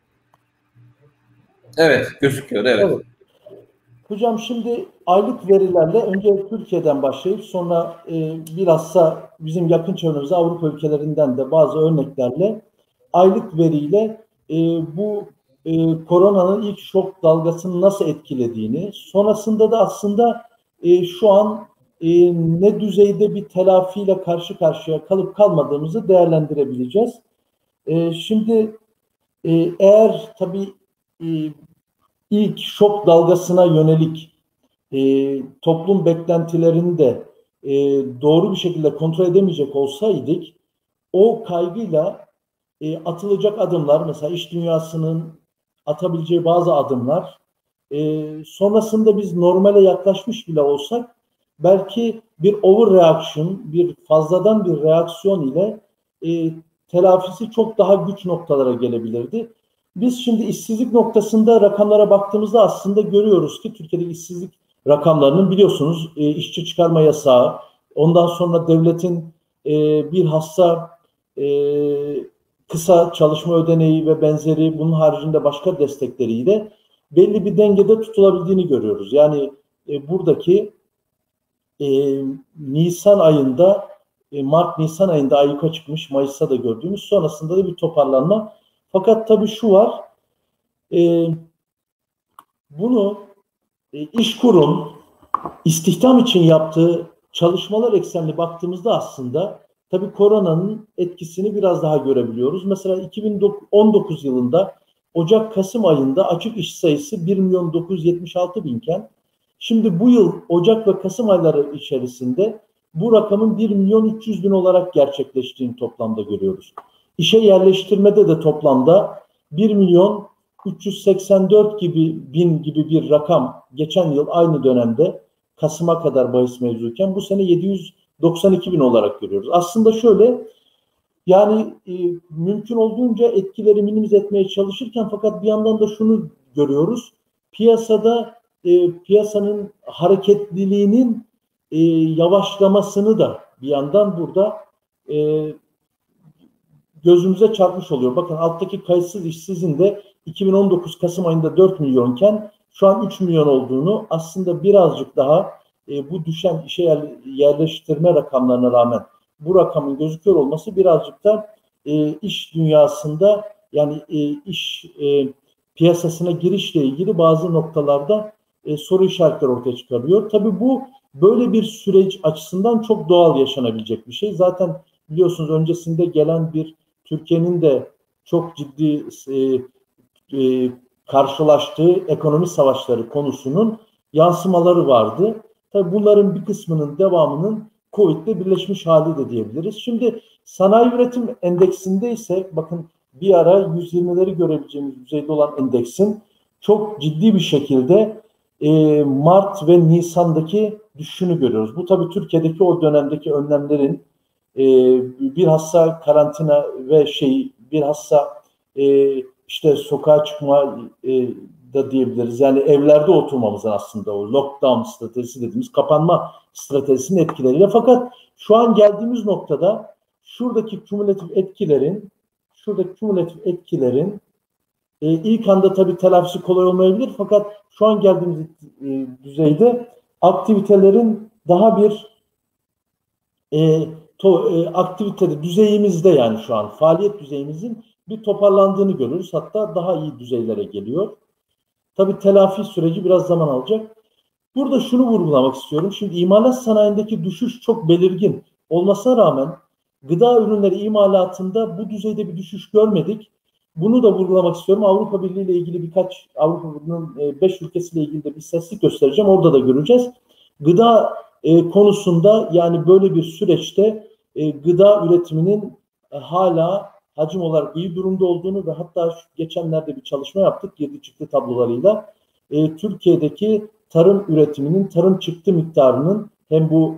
A: Evet, gözüküyor. Evet.
C: Hocam şimdi aylık verilerle önce Türkiye'den başlayıp sonra bilhassa bizim yakın çevremizde Avrupa ülkelerinden de bazı örneklerle aylık veriyle bu koronanın ilk şok dalgasını nasıl etkilediğini, sonrasında da aslında şu an ne düzeyde bir telafiyle karşı karşıya kalıp kalmadığımızı değerlendirebileceğiz. Şimdi eğer tabii ilk şok dalgasına yönelik toplum beklentilerini de doğru bir şekilde kontrol edemeyecek olsaydık, o kaygıyla atılacak adımlar, mesela iş dünyasının atabileceği bazı adımlar, sonrasında biz normale yaklaşmış bile olsak belki bir overreaction, bir fazladan bir reaksiyon ile telafisi çok daha güç noktalara gelebilirdi. Biz şimdi işsizlik noktasında rakamlara baktığımızda aslında görüyoruz ki Türkiye'de işsizlik rakamlarının, biliyorsunuz, işçi çıkarma yasağı, ondan sonra devletin bilhassa kısa çalışma ödeneği ve benzeri, bunun haricinde başka destekleriyle belli bir dengede tutulabildiğini görüyoruz. Yani buradaki Nisan ayında, Mart-Nisan ayında ayyuka çıkmış, Mayıs'ta da gördüğümüz, sonrasında da bir toparlanma. Fakat tabii şu var, bunu İşkur'un istihdam için yaptığı çalışmalar eksenli baktığımızda aslında tabii koronanın etkisini biraz daha görebiliyoruz. Mesela 2019 yılında Ocak-Kasım ayında açık iş sayısı 1.976.000 iken şimdi bu yıl Ocak ve Kasım ayları içerisinde bu rakamın 1.300.000 olarak gerçekleştiğini toplamda görüyoruz. İşe yerleştirmede de toplamda 1.384.000 gibi bir rakam geçen yıl aynı dönemde Kasım'a kadar bahis mevzuyken bu sene 792.000 olarak görüyoruz. Aslında şöyle, yani mümkün olduğunca etkileri minimize etmeye çalışırken, fakat bir yandan da şunu görüyoruz. Piyasanın hareketliliğinin yavaşlamasını da bir yandan burada gözümüze çarpmış oluyor. Bakın alttaki kayıtsız işsizin de 2019 Kasım ayında 4 milyonken şu an 3 milyon olduğunu, aslında birazcık daha bu düşen işe yerleştirme rakamlarına rağmen bu rakamın gözüküyor olması birazcık da iş dünyasında, yani iş piyasasına girişle ilgili bazı noktalarda soru işaretleri ortaya çıkarıyor. Tabii bu böyle bir süreç açısından çok doğal yaşanabilecek bir şey. Zaten biliyorsunuz öncesinde gelen bir Türkiye'nin de çok ciddi karşılaştığı ekonomi savaşları konusunun yansımaları vardı. Tabii bunların bir kısmının devamının Covid'le birleşmiş hali de diyebiliriz. Şimdi sanayi üretim endeksinde ise bakın bir ara 120'leri görebileceğimiz düzeyde olan endeksin çok ciddi bir şekilde Mart ve Nisan'daki düşüşünü görüyoruz. Bu tabii Türkiye'deki o dönemdeki önlemlerin bilhassa karantina ve bilhassa işte sokağa çıkma da diyebiliriz. Yani evlerde oturmamızın aslında o lockdown stratejisi dediğimiz kapanma stratejisinin etkileriyle. Fakat şu an geldiğimiz noktada şuradaki kümülatif etkilerin ilk anda tabii telafisi kolay olmayabilir, fakat şu an geldiğimiz düzeyde aktivitelerin daha bir aktivite düzeyimizde, yani şu an faaliyet düzeyimizin bir toparlandığını görürüz. Hatta daha iyi düzeylere geliyor. Tabii telafi süreci biraz zaman alacak. Burada şunu vurgulamak istiyorum. Şimdi imalat sanayindeki düşüş çok belirgin olmasına rağmen gıda ürünleri imalatında bu düzeyde bir düşüş görmedik. Bunu da vurgulamak istiyorum. Avrupa Birliği ile ilgili Avrupa'nın 5 ülkesiyle ilgili de bir istatistik göstereceğim. Orada da göreceğiz. Gıda konusunda, yani böyle bir süreçte gıda üretiminin hala hacim olarak iyi durumda olduğunu ve hatta geçenlerde bir çalışma yaptık girdi çıktı tablolarıyla. Türkiye'deki tarım üretiminin, tarım çıktı miktarının hem bu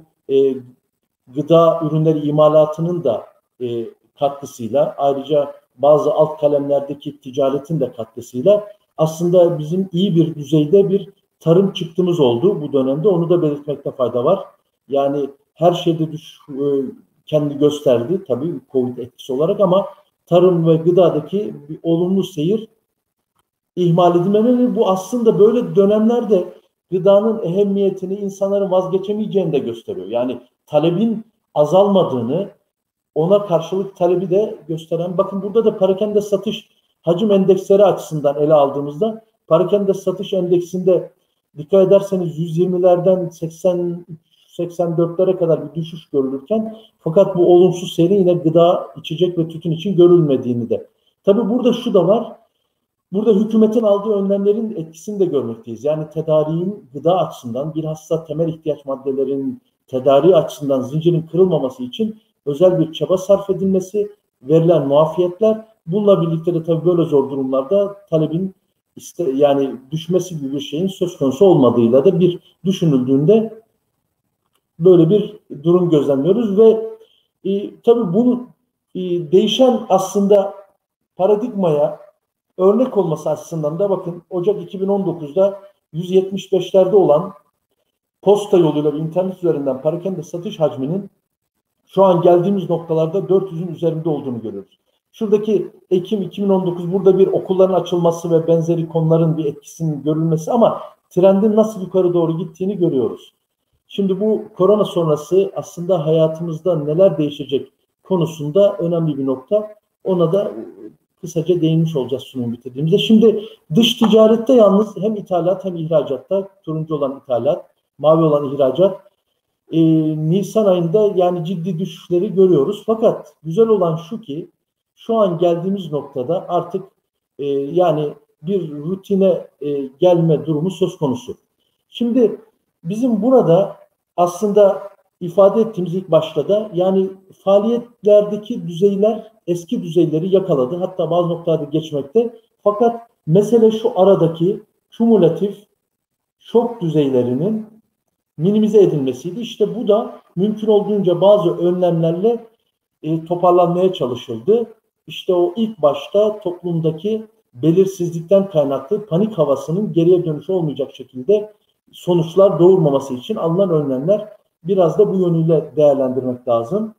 C: gıda ürünleri imalatının da katkısıyla, ayrıca bazı alt kalemlerdeki ticaretin de katkısıyla aslında bizim iyi bir düzeyde bir tarım çıktımız oldu bu dönemde. Onu da belirtmekte fayda var. Yani her şeyde kendi gösterdi tabii Covid etkisi olarak, ama tarım ve gıdadaki bir olumlu seyir ihmal edilmemeli. Bu aslında böyle dönemlerde gıdanın ehemmiyetini, insanların vazgeçemeyeceğini de gösteriyor. Yani talebin azalmadığını, ona karşılık talebi de gösteren, bakın burada da perakende satış hacim endeksleri açısından ele aldığımızda perakende satış endeksinde dikkat ederseniz 120'lerden 80-84'lere kadar bir düşüş görülürken, fakat bu olumsuz seyrin yine gıda, içecek ve tütün için görülmediğini de. Tabii burada şu da var. Burada hükümetin aldığı önlemlerin etkisini de görmekteyiz. Yani tedariğin gıda açısından, bilhassa temel ihtiyaç maddelerinin tedariği açısından zincirin kırılmaması için özel bir çaba sarf edilmesi, verilen muafiyetler, bununla birlikte de tabii böyle zor durumlarda talebin yani düşmesi gibi bir şeyin söz konusu olmadığıyla da bir düşünüldüğünde böyle bir durum gözlemliyoruz ve tabii bu değişen aslında paradigmaya örnek olması açısından da bakın Ocak 2019'da 175'lerde olan posta yoluyla ve internet üzerinden perakende satış hacminin şu an geldiğimiz noktalarda 400'ün üzerinde olduğunu görüyoruz. Şuradaki Ekim 2019, burada bir okulların açılması ve benzeri konuların bir etkisinin görülmesi, ama trendin nasıl yukarı doğru gittiğini görüyoruz. Şimdi bu korona sonrası aslında hayatımızda neler değişecek konusunda önemli bir nokta. Ona da kısaca değinmiş olacağız sunum bitirdiğimizde. Şimdi dış ticarette yalnız hem ithalat hem ihracatta, turuncu olan ithalat, mavi olan ihracat, Nisan ayında yani ciddi düşüşleri görüyoruz. Fakat güzel olan şu ki şu an geldiğimiz noktada artık yani bir rutine gelme durumu söz konusu. Şimdi bizim burada aslında ifade ettiğimiz ilk başta da yani faaliyetlerdeki düzeyler eski düzeyleri yakaladı. Hatta bazı noktalarda geçmekte. Fakat mesele şu aradaki kümülatif şok düzeylerinin minimize edilmesiydi. İşte bu da mümkün olduğunca bazı önlemlerle toparlanmaya çalışıldı. İşte o ilk başta toplumdaki belirsizlikten kaynaklı panik havasının geriye dönüşü olmayacak şekilde sonuçlar doğurmaması için alınan önlemler, biraz da bu yönüyle değerlendirmek lazım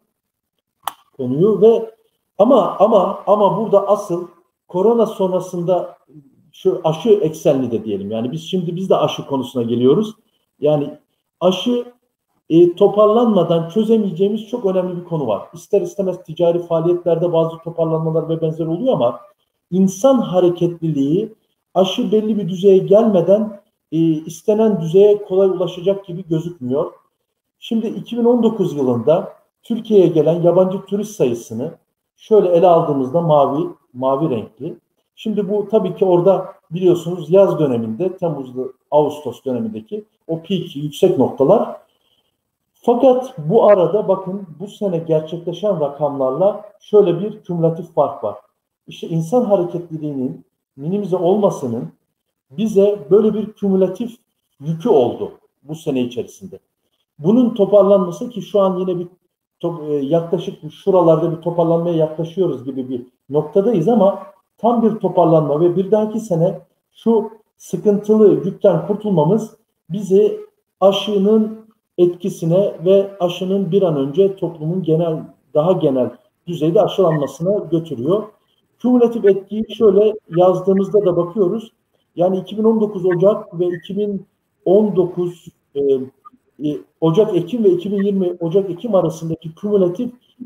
C: konuyu ve ama burada asıl korona sonrasında şu aşı eksenli de diyelim. Yani biz de aşı konusuna geliyoruz. Yani aşı toparlanmadan çözemeyeceğimiz çok önemli bir konu var. İster istemez ticari faaliyetlerde bazı toparlanmalar ve benzeri oluyor ama insan hareketliliği aşı belli bir düzeye gelmeden istenen düzeye kolay ulaşacak gibi gözükmüyor. Şimdi 2019 yılında Türkiye'ye gelen yabancı turist sayısını şöyle ele aldığımızda mavi renkli. Şimdi bu tabii ki orada biliyorsunuz yaz döneminde Temmuz'da Ağustos dönemindeki o peak yüksek noktalar. Fakat bu arada bakın bu sene gerçekleşen rakamlarla şöyle bir kümülatif fark var. İşte insan hareketliliğinin minimize olmasının bize böyle bir kümülatif yükü oldu bu sene içerisinde. Bunun toparlanması ki şu an yine bir yaklaşık şuralarda bir toparlanmaya yaklaşıyoruz gibi bir noktadayız ama tam bir toparlanma ve bir dahaki sene şu sıkıntılı yükten kurtulmamız bizi aşının etkisine ve aşının bir an önce toplumun daha genel düzeyde aşılanmasına götürüyor. Kümülatif etkiyi şöyle yazdığımızda da bakıyoruz. Yani 2019 Ocak ve 2019 Ocak-Ekim ve 2020 Ocak-Ekim arasındaki kümülatif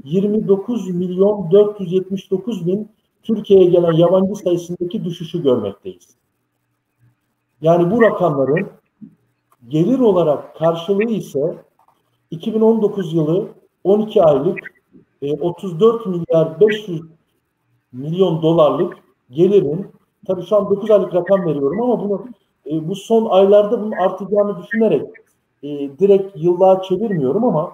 C: 29.479.000 Türkiye'ye gelen yabancı sayısındaki düşüşü görmekteyiz. Yani bu rakamların gelir olarak karşılığı ise 2019 yılı 12 aylık 34 milyar 500 milyon dolarlık gelirin, tabii şu an 9 aylık rakam veriyorum ama bunu bu son aylarda bunun artacağını düşünerek direkt yıllığa çevirmiyorum ama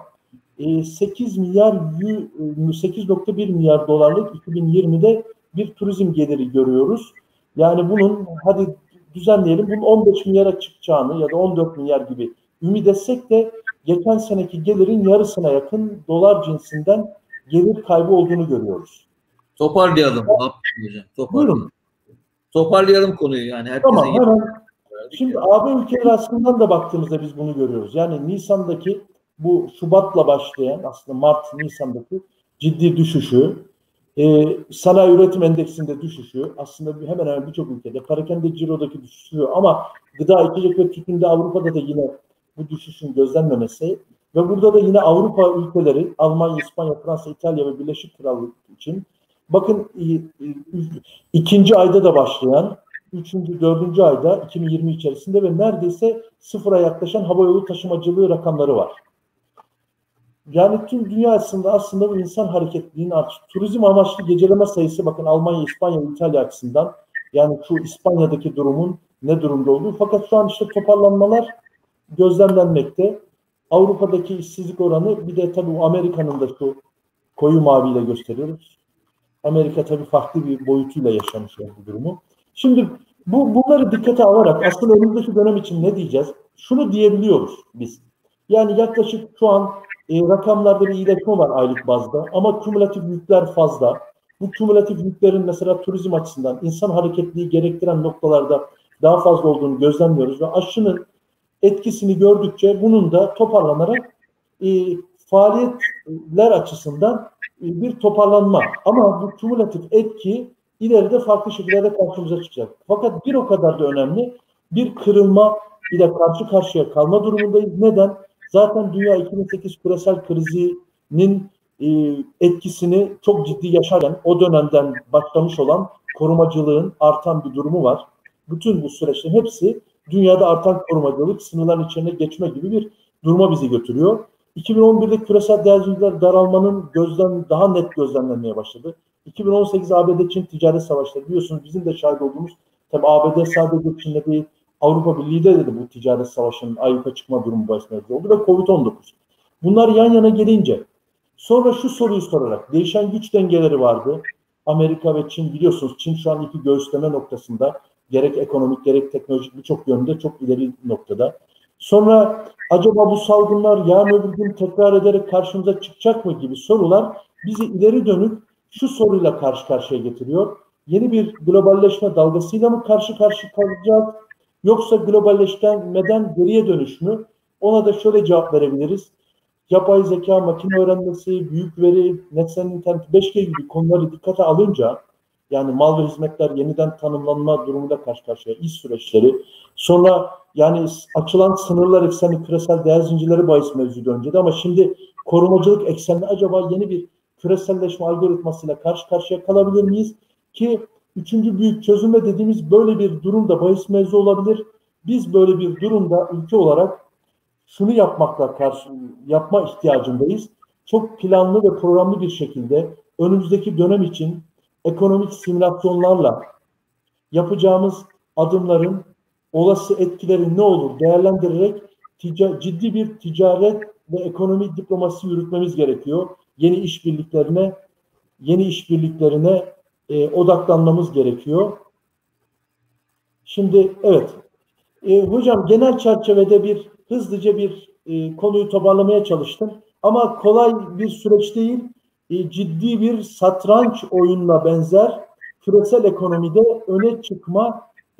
C: 8.1 milyar dolarlık 2020'de bir turizm geliri görüyoruz. Yani bunun hadi düzenleyelim, bunun 15 milyara çıkacağını ya da 14 milyar gibi ümit etsek de geçen seneki gelirin yarısına yakın dolar cinsinden gelir kaybı olduğunu görüyoruz.
A: Toparlayalım hocam.
C: Buyurun.
A: Toparlayalım konuyu yani.
C: Tamam hemen. Şimdi AB ülkeleri aslında da baktığımızda biz bunu görüyoruz. Yani Nisan'daki bu Şubat'la başlayan aslında Mart-Nisan'daki ciddi düşüşü, sanayi üretim endeksinde düşüşü, aslında hemen hemen birçok ülkede, parakende cirodaki düşüşü ama gıda, içecek ve tütünde Avrupa'da da yine bu düşüşün gözlenmemesi ve burada da yine Avrupa ülkeleri, Almanya, İspanya, Fransa, İtalya ve Birleşik Krallık için bakın ikinci ayda da başlayan, üçüncü, dördüncü ayda 2020 içerisinde ve neredeyse sıfıra yaklaşan havayolu taşımacılığı rakamları var. Yani tüm dünya aslında bu insan hareketliliğinin artışı. Turizm amaçlı geceleme sayısı bakın Almanya, İspanya, İtalya açısından yani şu İspanya'daki durumun ne durumda olduğu. Fakat şu an işte toparlanmalar gözlemlenmekte. Avrupa'daki işsizlik oranı bir de tabii Amerika'nın da şu koyu maviyle gösteriyoruz. Amerika tabii farklı bir boyutuyla yaşamış bu durumu. Şimdi bunları dikkate alarak aslında önümüzdeki dönem için ne diyeceğiz? Şunu diyebiliyoruz biz. Yani yaklaşık şu an rakamlarda bir iyileşme var aylık bazda ama kümülatif yükler fazla. Bu kümülatif yüklerin mesela turizm açısından insan hareketliliği gerektiren noktalarda daha fazla olduğunu gözlemliyoruz ve aşının etkisini gördükçe bunun da toparlanarak faaliyetler açısından bir toparlanma. Ama bu kümülatif etki ileride farklı şekillerde karşımıza çıkacak. Fakat bir o kadar da önemli bir kırılma ile karşı karşıya kalma durumundayız. Neden? Zaten dünya 2008 küresel krizinin etkisini çok ciddi yaşarken o dönemden başlamış olan korumacılığın artan bir durumu var. Bütün bu süreçlerin hepsi dünyada artan korumacılık, sınırların içine geçme gibi bir duruma bizi götürüyor. 2011'de küresel değercilikler daralmanın daha net gözlemlenmeye başladı. 2018 ABD-Çin ticaret savaşları biliyorsunuz bizim de şahit olduğumuz, tabii ABD sadece Çin'le değil Avrupa Birliği de dedi bu ticaret savaşının ayyuka çıkma durumu başına oldu ve Covid-19. Bunlar yan yana gelince sonra şu soruyu sorarak değişen güç dengeleri vardı. Amerika ve Çin biliyorsunuz Çin şu an iki göğüsleme noktasında gerek ekonomik gerek teknolojik birçok yönde çok ileri noktada. Sonra acaba bu salgınlar yarın öbür gün tekrar ederek karşımıza çıkacak mı gibi sorular bizi ileri dönük şu soruyla karşı karşıya getiriyor. Yeni bir globalleşme dalgasıyla mı karşı karşıya kalacağız? Yoksa globalleşmeden geriye dönüş mü? Ona da şöyle cevap verebiliriz. Yapay zeka, makine öğrenmesi, büyük veri, nesnenin interneti, 5G gibi konuları dikkate alınca Yani mal ve hizmetler yeniden tanımlanma durumunda karşı karşıya, iş süreçleri. Sonra yani açılan sınırlar ekseni küresel değer zincirleri bahis mevzudu önceden ama şimdi korumacılık eksenli acaba yeni bir küreselleşme algoritmasıyla karşı karşıya kalabilir miyiz? Ki üçüncü büyük çözülme dediğimiz böyle bir durumda bahis mevzu olabilir. Biz böyle bir durumda ülke olarak şunu yapma ihtiyacındayız. Çok planlı ve programlı bir şekilde önümüzdeki dönem için ekonomik simülasyonlarla yapacağımız adımların olası etkileri ne olur değerlendirerek ciddi bir ticaret ve ekonomi diplomasi yürütmemiz gerekiyor. Yeni işbirliklerine odaklanmamız gerekiyor. Şimdi evet, hocam genel çerçevede hızlıca bir konuyu toparlamaya çalıştım. Ama kolay bir süreç değil, ciddi bir satranç oyununa benzer küresel ekonomide öne çıkma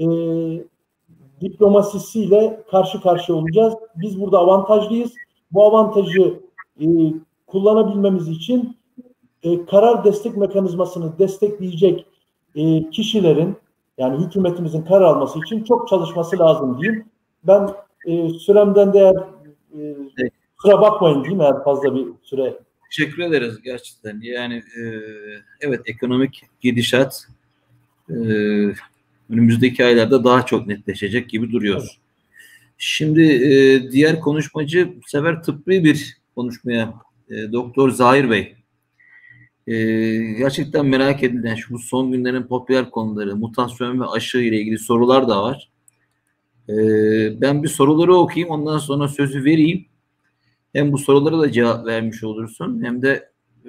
C: diplomasisiyle karşı karşıya olacağız. Biz burada avantajlıyız. Bu avantajı kullanabilmemiz için karar destek mekanizmasını destekleyecek kişilerin, yani hükümetimizin karar alması için çok çalışması lazım diyeyim. Ben süremden de kusura bakmayın diyeyim eğer fazla bir süre.
A: Teşekkür ederiz gerçekten. Yani evet, ekonomik gidişat önümüzdeki aylarda daha çok netleşecek gibi duruyor. Evet. Şimdi diğer konuşmacı bu sefer tıbbi bir konuşmaya Doktor Zahir Bey. Gerçekten merak edilen şu son günlerin popüler konuları, mutasyon ve aşı ile ilgili sorular da var. Ben bir soruları okuyayım, ondan sonra sözü vereyim. Hem bu sorulara da cevap vermiş olursun, hem de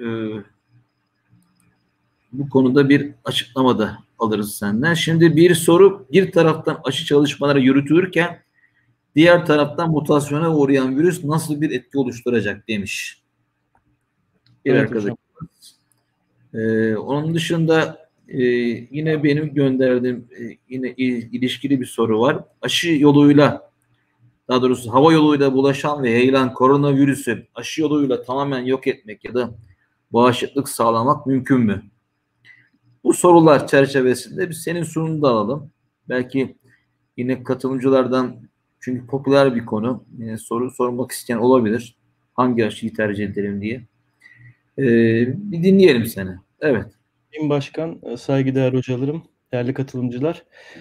A: bu konuda bir açıklama da alırız senden. Şimdi bir soru, bir taraftan aşı çalışmaları yürütülürken diğer taraftan mutasyona uğrayan virüs nasıl bir etki oluşturacak demiş. Bir arkadaş. Onun dışında yine benim gönderdiğim yine ilişkili bir soru var. Aşı yoluyla, daha doğrusu hava yoluyla bulaşan ve yayılan koronavirüsü aşı yoluyla tamamen yok etmek ya da bağışıklık sağlamak mümkün mü? Bu sorular çerçevesinde biz senin sunumunu da alalım. Belki yine katılımcılardan, çünkü popüler bir konu, yine soru sormak isteyen olabilir. Hangi aşıyı tercih edelim diye. Bir dinleyelim seni. Evet.
E: Sayın Başkan, saygıdeğer hocalarım, değerli katılımcılar.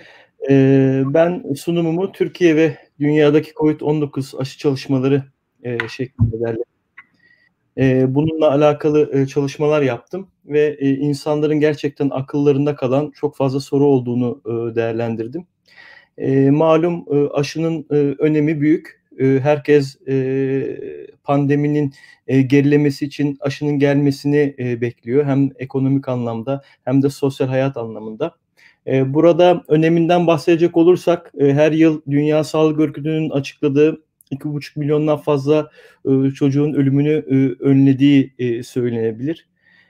E: Ben sunumumu Türkiye ve dünyadaki COVID-19 aşı çalışmaları şeklinde derledim. Bununla alakalı çalışmalar yaptım ve insanların gerçekten akıllarında kalan çok fazla soru olduğunu değerlendirdim. Malum aşının önemi büyük. Herkes pandeminin gerilemesi için aşının gelmesini bekliyor. Hem ekonomik anlamda hem de sosyal hayat anlamında. Burada öneminden bahsedecek olursak her yıl Dünya Sağlık Örgütü'nün açıkladığı 2,5 milyondan fazla çocuğun ölümünü önlediği söylenebilir.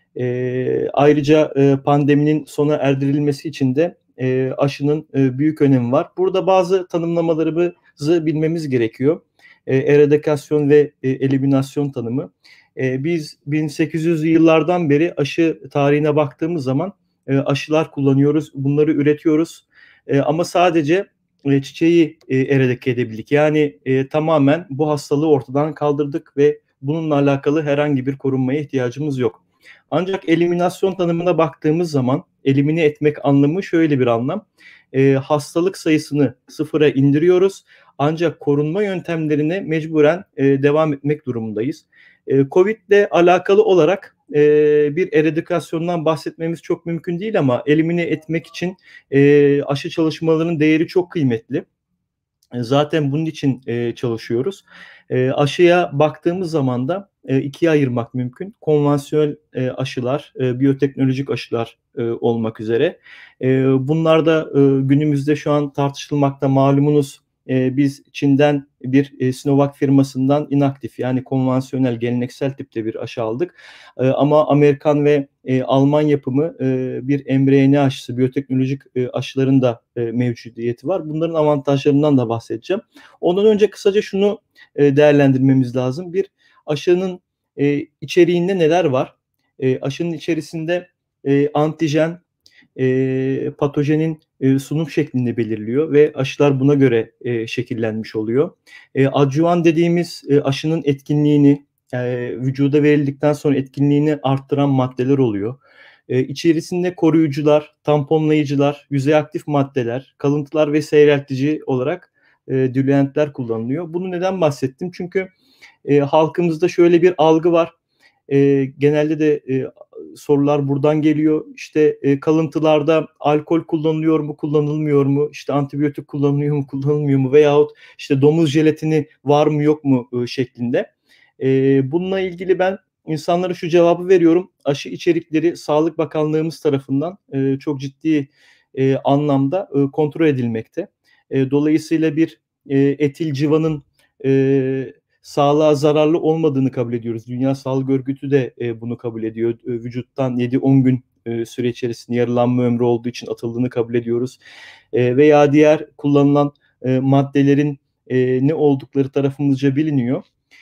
E: Ayrıca pandeminin sona erdirilmesi için de aşının büyük önemi var. Burada bazı tanımlamalarımızı bilmemiz gerekiyor. Eradikasyon ve eliminasyon tanımı. Biz 1800'lü yıllardan beri aşı tarihine baktığımız zaman aşılar kullanıyoruz, bunları üretiyoruz. Ama sadece çiçeği eradike edebildik. Yani tamamen bu hastalığı ortadan kaldırdık ve bununla alakalı herhangi bir korunmaya ihtiyacımız yok. Ancak eliminasyon tanımına baktığımız zaman elimine etmek anlamı şöyle bir anlam. Hastalık sayısını sıfıra indiriyoruz. Ancak korunma yöntemlerine mecburen devam etmek durumundayız. Covid ile alakalı olarak bir eradikasyondan bahsetmemiz çok mümkün değil ama elimine etmek için aşı çalışmalarının değeri çok kıymetli. Zaten bunun için çalışıyoruz. Aşıya baktığımız zaman da ikiye ayırmak mümkün. Konvansiyonel aşılar, biyoteknolojik aşılar olmak üzere. Bunlar da günümüzde şu an tartışılmakta, malumunuz. Biz Çin'den bir Sinovac firmasından inaktif, yani konvansiyonel geleneksel tipte bir aşı aldık. Ama Amerikan ve Alman yapımı bir mRNA aşısı, biyoteknolojik aşıların da mevcudiyeti var. Bunların avantajlarından da bahsedeceğim. Ondan önce kısaca şunu değerlendirmemiz lazım. Bir aşının içeriğinde neler var? Aşının içerisinde antijen, patojenin sunum şeklini belirliyor ve aşılar buna göre şekillenmiş oluyor. Adjuvan dediğimiz aşının etkinliğini, vücuda verildikten sonra etkinliğini arttıran maddeler oluyor. İçerisinde koruyucular, tamponlayıcılar, yüzey aktif maddeler, kalıntılar ve seyreltici olarak dilüentler kullanılıyor. Bunu neden bahsettim? Çünkü halkımızda şöyle bir algı var. Genelde de sorular buradan geliyor. İşte kalıntılarda alkol kullanılıyor mu, kullanılmıyor mu? İşte antibiyotik kullanılıyor mu, kullanılmıyor mu? Veyahut işte domuz jelatini var mı, yok mu şeklinde. Bununla ilgili ben insanlara şu cevabı veriyorum. Aşı içerikleri Sağlık Bakanlığımız tarafından çok ciddi anlamda kontrol edilmekte. Dolayısıyla bir etil civanın sağlığa zararlı olmadığını kabul ediyoruz. Dünya Sağlık Örgütü de bunu kabul ediyor. Vücuttan 7-10 gün süre içerisinde yarılanma ömrü olduğu için atıldığını kabul ediyoruz. Veya diğer kullanılan maddelerin ne oldukları tarafımızca biliniyor.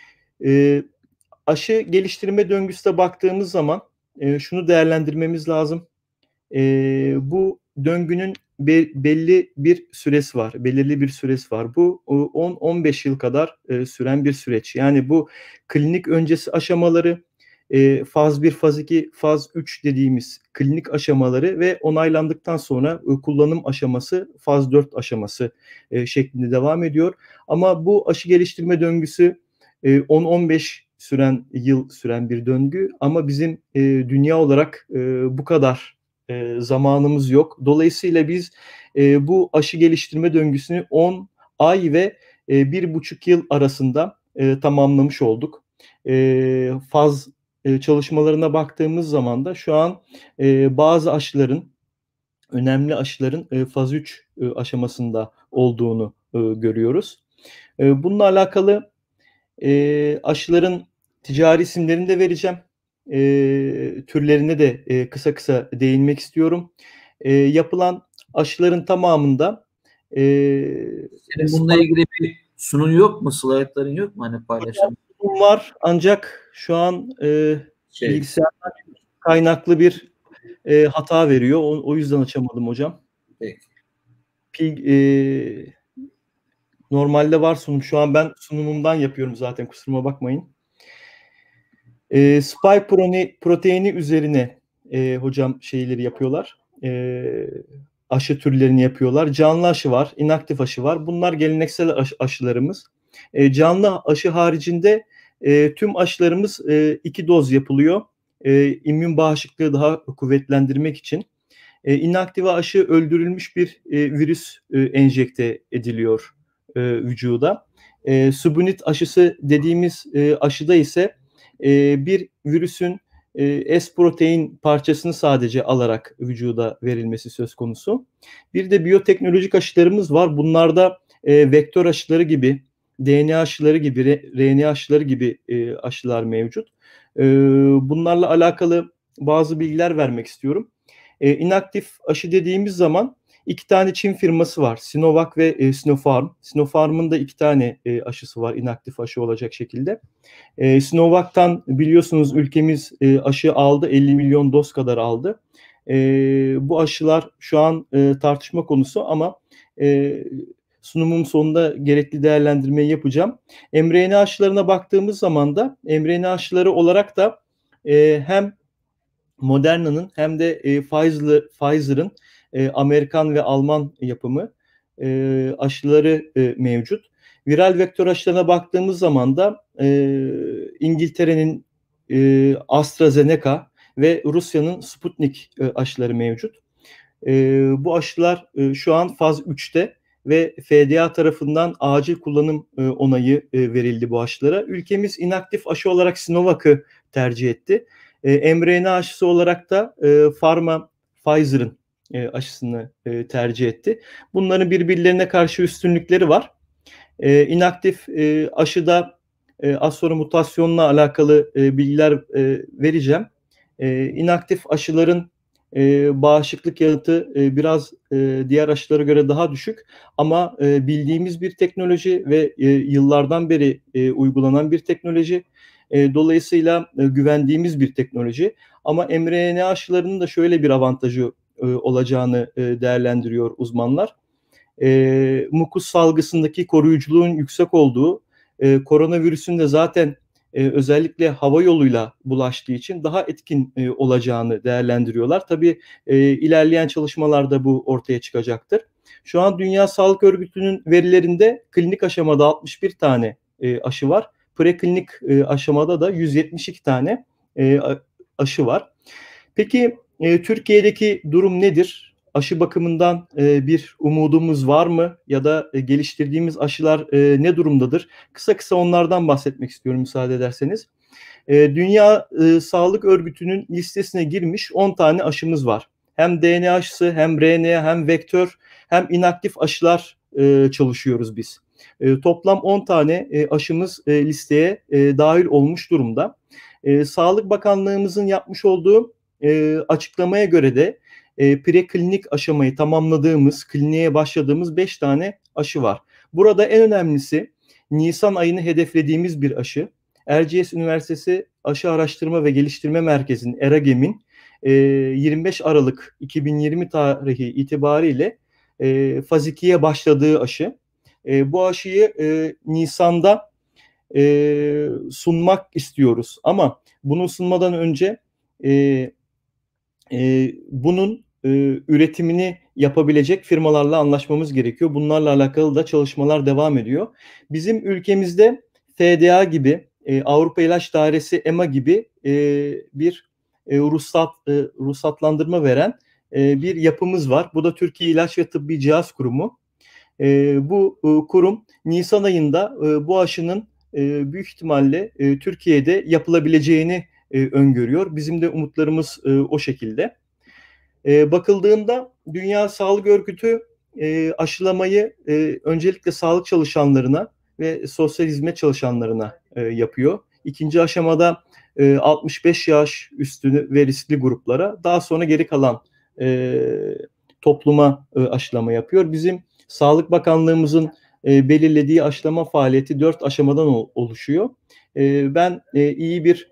E: Aşı geliştirme döngüsüne baktığımız zaman şunu değerlendirmemiz lazım. Bu döngünün belli bir süresi var. Belirli bir süresi var. Bu 10-15 yıl kadar süren bir süreç. Yani bu klinik öncesi aşamaları, faz 1, faz 2, faz 3 dediğimiz klinik aşamaları ve onaylandıktan sonra kullanım aşaması, faz 4 aşaması şeklinde devam ediyor. Ama bu aşı geliştirme döngüsü 10-15 yıl süren bir döngü ama bizim dünya olarak bu kadar zamanımız yok. Dolayısıyla biz bu aşı geliştirme döngüsünü 10 ay ve 1,5 yıl arasında tamamlamış olduk. Faz çalışmalarına baktığımız zaman da şu an bazı aşıların, önemli aşıların faz 3 aşamasında olduğunu görüyoruz. Bununla alakalı aşıların ticari isimlerini de vereceğim. Türlerine de kısa kısa değinmek istiyorum. Yapılan aşıların tamamında
A: senin bununla ilgili bir sunum yok mu? Slaytların yok mu? Hani paylaşım
E: var ancak şu an bilgisayardan kaynaklı bir hata veriyor. O yüzden açamadım hocam.
A: Peki.
E: Normalde var sunum. Şu an ben sunumumdan yapıyorum zaten. Kusuruma bakmayın. Spike proteini üzerine hocam şeyleri yapıyorlar. Aşı türlerini yapıyorlar. Canlı aşı var, inaktif aşı var. Bunlar geleneksel aşılarımız. Canlı aşı haricinde tüm aşılarımız 2 doz yapılıyor. İmmün bağışıklığı daha kuvvetlendirmek için. İnaktif aşı öldürülmüş bir virüs enjekte ediliyor vücuda. Subunit aşısı dediğimiz aşıda ise bir virüsün S protein parçasını sadece alarak vücuda verilmesi söz konusu. Bir de biyoteknolojik aşılarımız var. Bunlarda vektör aşıları gibi, DNA aşıları gibi, RNA aşıları gibi aşılar mevcut. Bunlarla alakalı bazı bilgiler vermek istiyorum. İnaktif aşı dediğimiz zaman 2 tane Çin firması var. Sinovac ve Sinopharm. Sinopharm'ın da 2 tane aşısı var inaktif aşı olacak şekilde. Sinovac'tan biliyorsunuz ülkemiz aşı aldı. 50 milyon doz kadar aldı. Bu aşılar şu an tartışma konusu ama sunumun sonunda gerekli değerlendirmeyi yapacağım. mRNA aşılarına baktığımız zaman da mRNA aşıları olarak da hem Moderna'nın hem de Pfizer'ın Amerikan ve Alman yapımı aşıları mevcut. Viral vektör aşılarına baktığımız zaman da İngiltere'nin AstraZeneca ve Rusya'nın Sputnik aşıları mevcut. Bu aşılar şu an faz 3'te ve FDA tarafından acil kullanım onayı verildi bu aşılara. Ülkemiz inaktif aşı olarak Sinovac'ı tercih etti. mRNA aşısı olarak da Pfizer'ın aşısını tercih etti. Bunların birbirlerine karşı üstünlükleri var. İnaktif aşıda az sonra mutasyonla alakalı bilgiler vereceğim. İnaktif aşıların bağışıklık yanıtı biraz diğer aşılara göre daha düşük ama bildiğimiz bir teknoloji ve yıllardan beri uygulanan bir teknoloji. Dolayısıyla güvendiğimiz bir teknoloji. Ama mRNA aşılarının da şöyle bir avantajı olacağını değerlendiriyor uzmanlar. Mukus salgısındaki koruyuculuğun yüksek olduğu, koronavirüsün de zaten özellikle hava yoluyla bulaştığı için daha etkin olacağını değerlendiriyorlar. Tabii ilerleyen çalışmalarda bu ortaya çıkacaktır. Şu an Dünya Sağlık Örgütü'nün verilerinde klinik aşamada 61 tane aşı var. Preklinik aşamada da 172 tane aşı var. Peki Türkiye'deki durum nedir? Aşı bakımından bir umudumuz var mı? Ya da geliştirdiğimiz aşılar ne durumdadır? Kısa kısa onlardan bahsetmek istiyorum müsaade ederseniz. Dünya Sağlık Örgütü'nün listesine girmiş 10 tane aşımız var. Hem DNA aşısı, hem RNA, hem vektör, hem inaktif aşılar çalışıyoruz biz. Toplam 10 tane aşımız listeye dahil olmuş durumda. Sağlık Bakanlığımızın yapmış olduğu açıklamaya göre de preklinik aşamayı tamamladığımız, kliniğe başladığımız 5 tane aşı var. Burada en önemlisi Nisan ayını hedeflediğimiz bir aşı. Erciyes Üniversitesi Aşı Araştırma ve Geliştirme Merkezi'nin ERAGEM'in 25 Aralık 2020 tarihi itibariyle faz 2'ye başladığı aşı. Bu aşıyı Nisan'da sunmak istiyoruz. Ama bunu sunmadan önce bunun üretimini yapabilecek firmalarla anlaşmamız gerekiyor. Bunlarla alakalı da çalışmalar devam ediyor. Bizim ülkemizde FDA gibi, Avrupa İlaç Dairesi EMA gibi bir ruhsatlandırma veren bir yapımız var. Bu da Türkiye İlaç ve Tıbbi Cihaz Kurumu. Bu kurum Nisan ayında bu aşının büyük ihtimalle Türkiye'de yapılabileceğini öngörüyor. Bizim de umutlarımız o şekilde. Bakıldığında Dünya Sağlık Örgütü aşılamayı öncelikle sağlık çalışanlarına ve sosyal hizmet çalışanlarına yapıyor. İkinci aşamada 65 yaş üstü ve riskli gruplara, daha sonra geri kalan topluma aşılama yapıyor. Bizim Sağlık Bakanlığımızın belirlediği aşılama faaliyeti 4 aşamadan oluşuyor. Ben iyi bir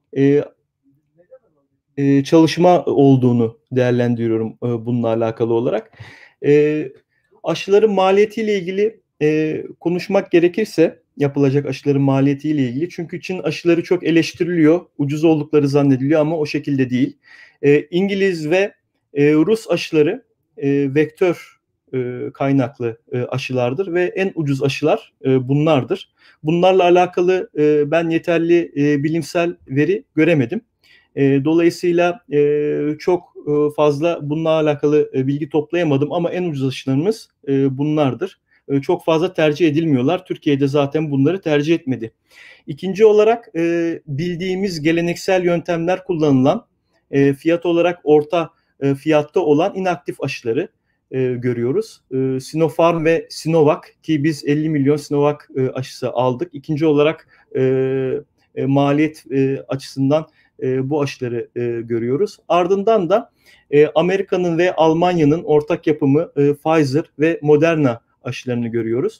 E: çalışma olduğunu değerlendiriyorum bununla alakalı olarak. Aşıların maliyetiyle ilgili konuşmak gerekirse, yapılacak aşıların maliyetiyle ilgili, çünkü Çin aşıları çok eleştiriliyor, ucuz oldukları zannediliyor ama o şekilde değil. İngiliz ve Rus aşıları vektör kaynaklı aşılardır ve en ucuz aşılar bunlardır. Bunlarla alakalı ben yeterli bilimsel veri göremedim. Dolayısıyla çok fazla bununla alakalı bilgi toplayamadım ama en ucuz aşılarımız bunlardır. Çok fazla tercih edilmiyorlar. Türkiye'de zaten bunları tercih etmedi. İkinci olarak bildiğimiz geleneksel yöntemler kullanılan, fiyat olarak orta fiyatta olan inaktif aşıları görüyoruz. Sinopharm ve Sinovac, ki biz 50 milyon Sinovac aşısı aldık. İkinci olarak maliyet açısından bu aşıları görüyoruz. Ardından da Amerika'nın ve Almanya'nın ortak yapımı Pfizer ve Moderna aşılarını görüyoruz.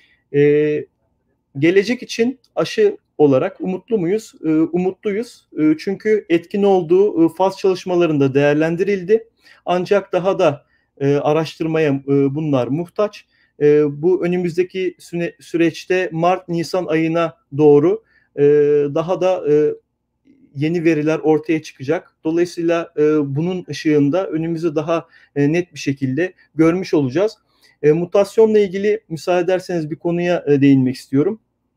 E: Gelecek için aşı olarak umutlu muyuz? Umutluyuz. Çünkü etkin olduğu faz çalışmalarında değerlendirildi. Ancak daha da araştırmaya bunlar muhtaç. Bu önümüzdeki süreçte Mart-Nisan ayına doğru daha da yeni veriler ortaya çıkacak. Dolayısıyla bunun ışığında önümüzü daha net bir şekilde görmüş olacağız. Mutasyonla ilgili müsaade ederseniz bir konuya değinmek istiyorum.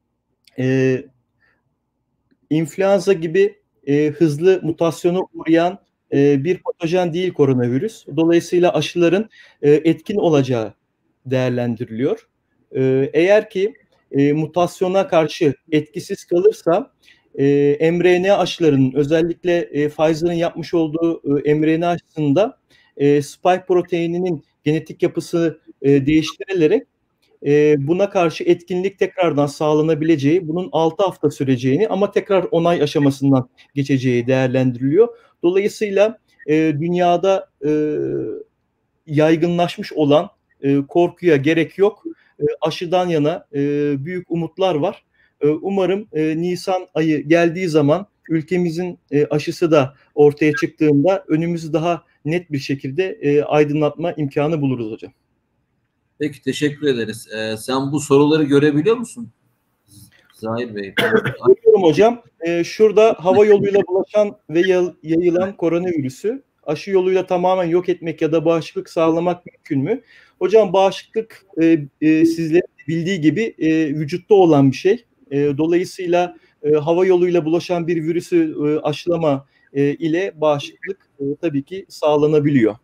E: İnfluenza gibi hızlı mutasyona uğrayan bir patojen değil koronavirüs. Dolayısıyla aşıların etkin olacağı değerlendiriliyor. Eğer ki mutasyona karşı etkisiz kalırsa mRNA aşılarının, özellikle Pfizer'ın yapmış olduğu mRNA aşısında spike proteininin genetik yapısı değiştirilerek buna karşı etkinlik tekrardan sağlanabileceği, bunun 6 hafta süreceğini ama tekrar onay aşamasından geçeceği değerlendiriliyor. Dolayısıyla dünyada yaygınlaşmış olan korkuya gerek yok. Aşıdan yana büyük umutlar var. Umarım Nisan ayı geldiği zaman ülkemizin aşısı da ortaya çıktığında önümüzü daha net bir şekilde aydınlatma imkanı buluruz hocam.
A: Peki, teşekkür ederiz. Sen bu soruları görebiliyor musun Zahir Bey?
E: Görüyorum hocam. Şurada hava yoluyla bulaşan ve yayılan koronavirüsü aşı yoluyla tamamen yok etmek ya da bağışıklık sağlamak mümkün mü? Hocam bağışıklık sizlerin bildiği gibi vücutta olan bir şey. Dolayısıyla hava yoluyla bulaşan bir virüsü aşılama ile bağışıklık tabii ki sağlanabiliyor.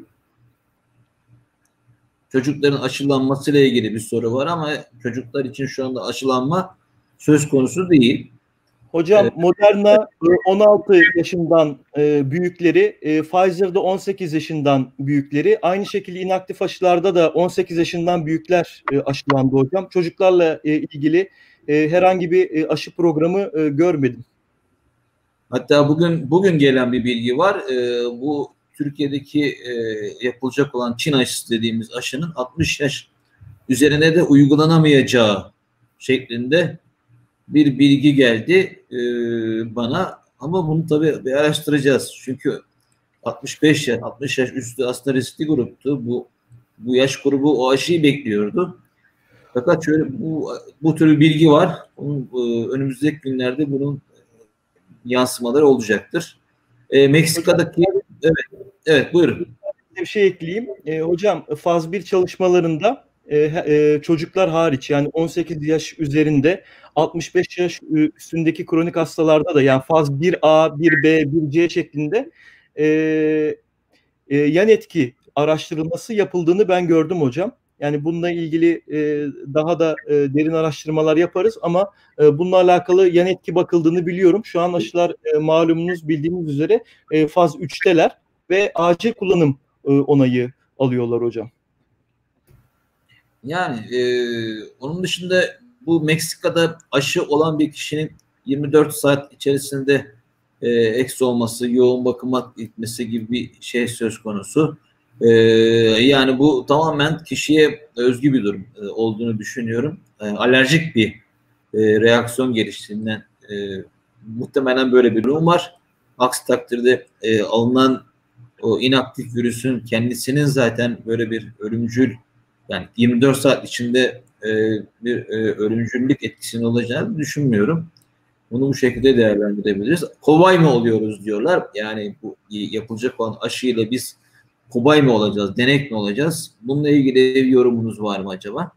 A: Çocukların aşılanmasıyla ilgili bir soru var ama çocuklar için şu anda aşılanma söz konusu değil.
E: Hocam Moderna 16 yaşından büyükleri, Pfizer'da 18 yaşından büyükleri, aynı şekilde inaktif aşılarda da 18 yaşından büyükler aşılandı hocam. Çocuklarla ilgili herhangi bir aşı programı görmedim.
A: Hatta bugün gelen bir bilgi var. Bu Türkiye'deki yapılacak olan Çin aşısı dediğimiz aşının 60 yaş üzerine de uygulanamayacağı şeklinde bir bilgi geldi bana, ama bunu tabii bir araştıracağız. Çünkü 65 yaş, 60 yaş üstü aslında riskli gruptu. Bu yaş grubu o aşıyı bekliyordu. Fakat şöyle bu tür bir bilgi var. Önümüzdeki günlerde bunun yansımaları olacaktır. Meksika'daki evet buyurun.
E: Bir şey ekleyeyim. Hocam faz 1 çalışmalarında çocuklar hariç, yani 18 yaş üzerinde 65 yaş üstündeki kronik hastalarda da, yani faz 1A, 1B, 1C şeklinde yan etki araştırılması yapıldığını ben gördüm hocam. Yani bununla ilgili daha da derin araştırmalar yaparız ama bununla alakalı yan etki bakıldığını biliyorum. Şu an aşılar malumunuz, bildiğiniz üzere faz 3'teler ve acil kullanım onayı alıyorlar hocam.
A: Yani onun dışında bu Meksika'da aşı olan bir kişinin 24 saat içerisinde eksi olması, yoğun bakıma gitmesi gibi bir şey söz konusu. Yani bu tamamen kişiye özgü bir durum olduğunu düşünüyorum. Alerjik bir reaksiyon geliştiğinden muhtemelen böyle bir durum var. Aksi takdirde alınan o inaktif virüsün kendisinin zaten böyle bir ölümcül, yani 24 saat içinde bir ölümcüllük etkisinin olacağını düşünmüyorum. Bunu bu şekilde değerlendirebiliriz. Kobay mı oluyoruz diyorlar. Yani bu yapılacak olan aşıyla biz kobay mı olacağız, denek mi olacağız? Bununla ilgili bir yorumunuz var mı acaba?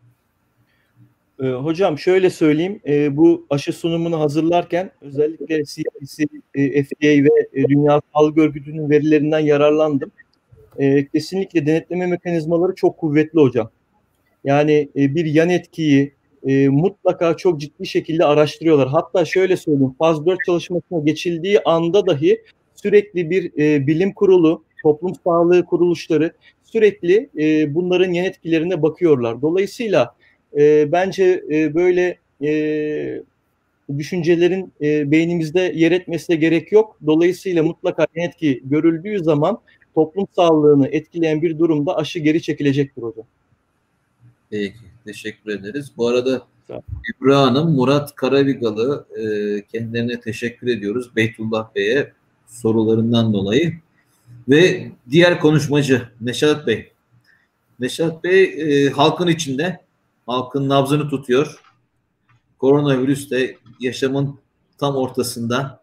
E: Hocam şöyle söyleyeyim, bu aşı sunumunu hazırlarken özellikle CDC, FDA ve Dünya Sağlık Örgütü'nün verilerinden yararlandım. Kesinlikle denetleme mekanizmaları çok kuvvetli hocam. Yani bir yan etkiyi mutlaka çok ciddi şekilde araştırıyorlar. Hatta şöyle söyleyeyim, faz 4 çalışmasına geçildiği anda dahi sürekli bir bilim kurulu, toplum sağlığı kuruluşları sürekli bunların yan etkilerine bakıyorlar. Dolayısıyla bence böyle düşüncelerin beynimizde yer etmesine gerek yok. Dolayısıyla mutlaka yan etki görüldüğü zaman toplum sağlığını etkileyen bir durumda aşı geri çekilecektir hocam.
A: Peki, teşekkür ederiz. Bu arada İbrahim Hanım, Murat Karavigalı, kendilerine teşekkür ediyoruz. Beytullah Bey'e sorularından dolayı. Ve diğer konuşmacı Neşat Bey. Neşat Bey halkın içinde, halkın nabzını tutuyor. Koronavirüs de yaşamın tam ortasında.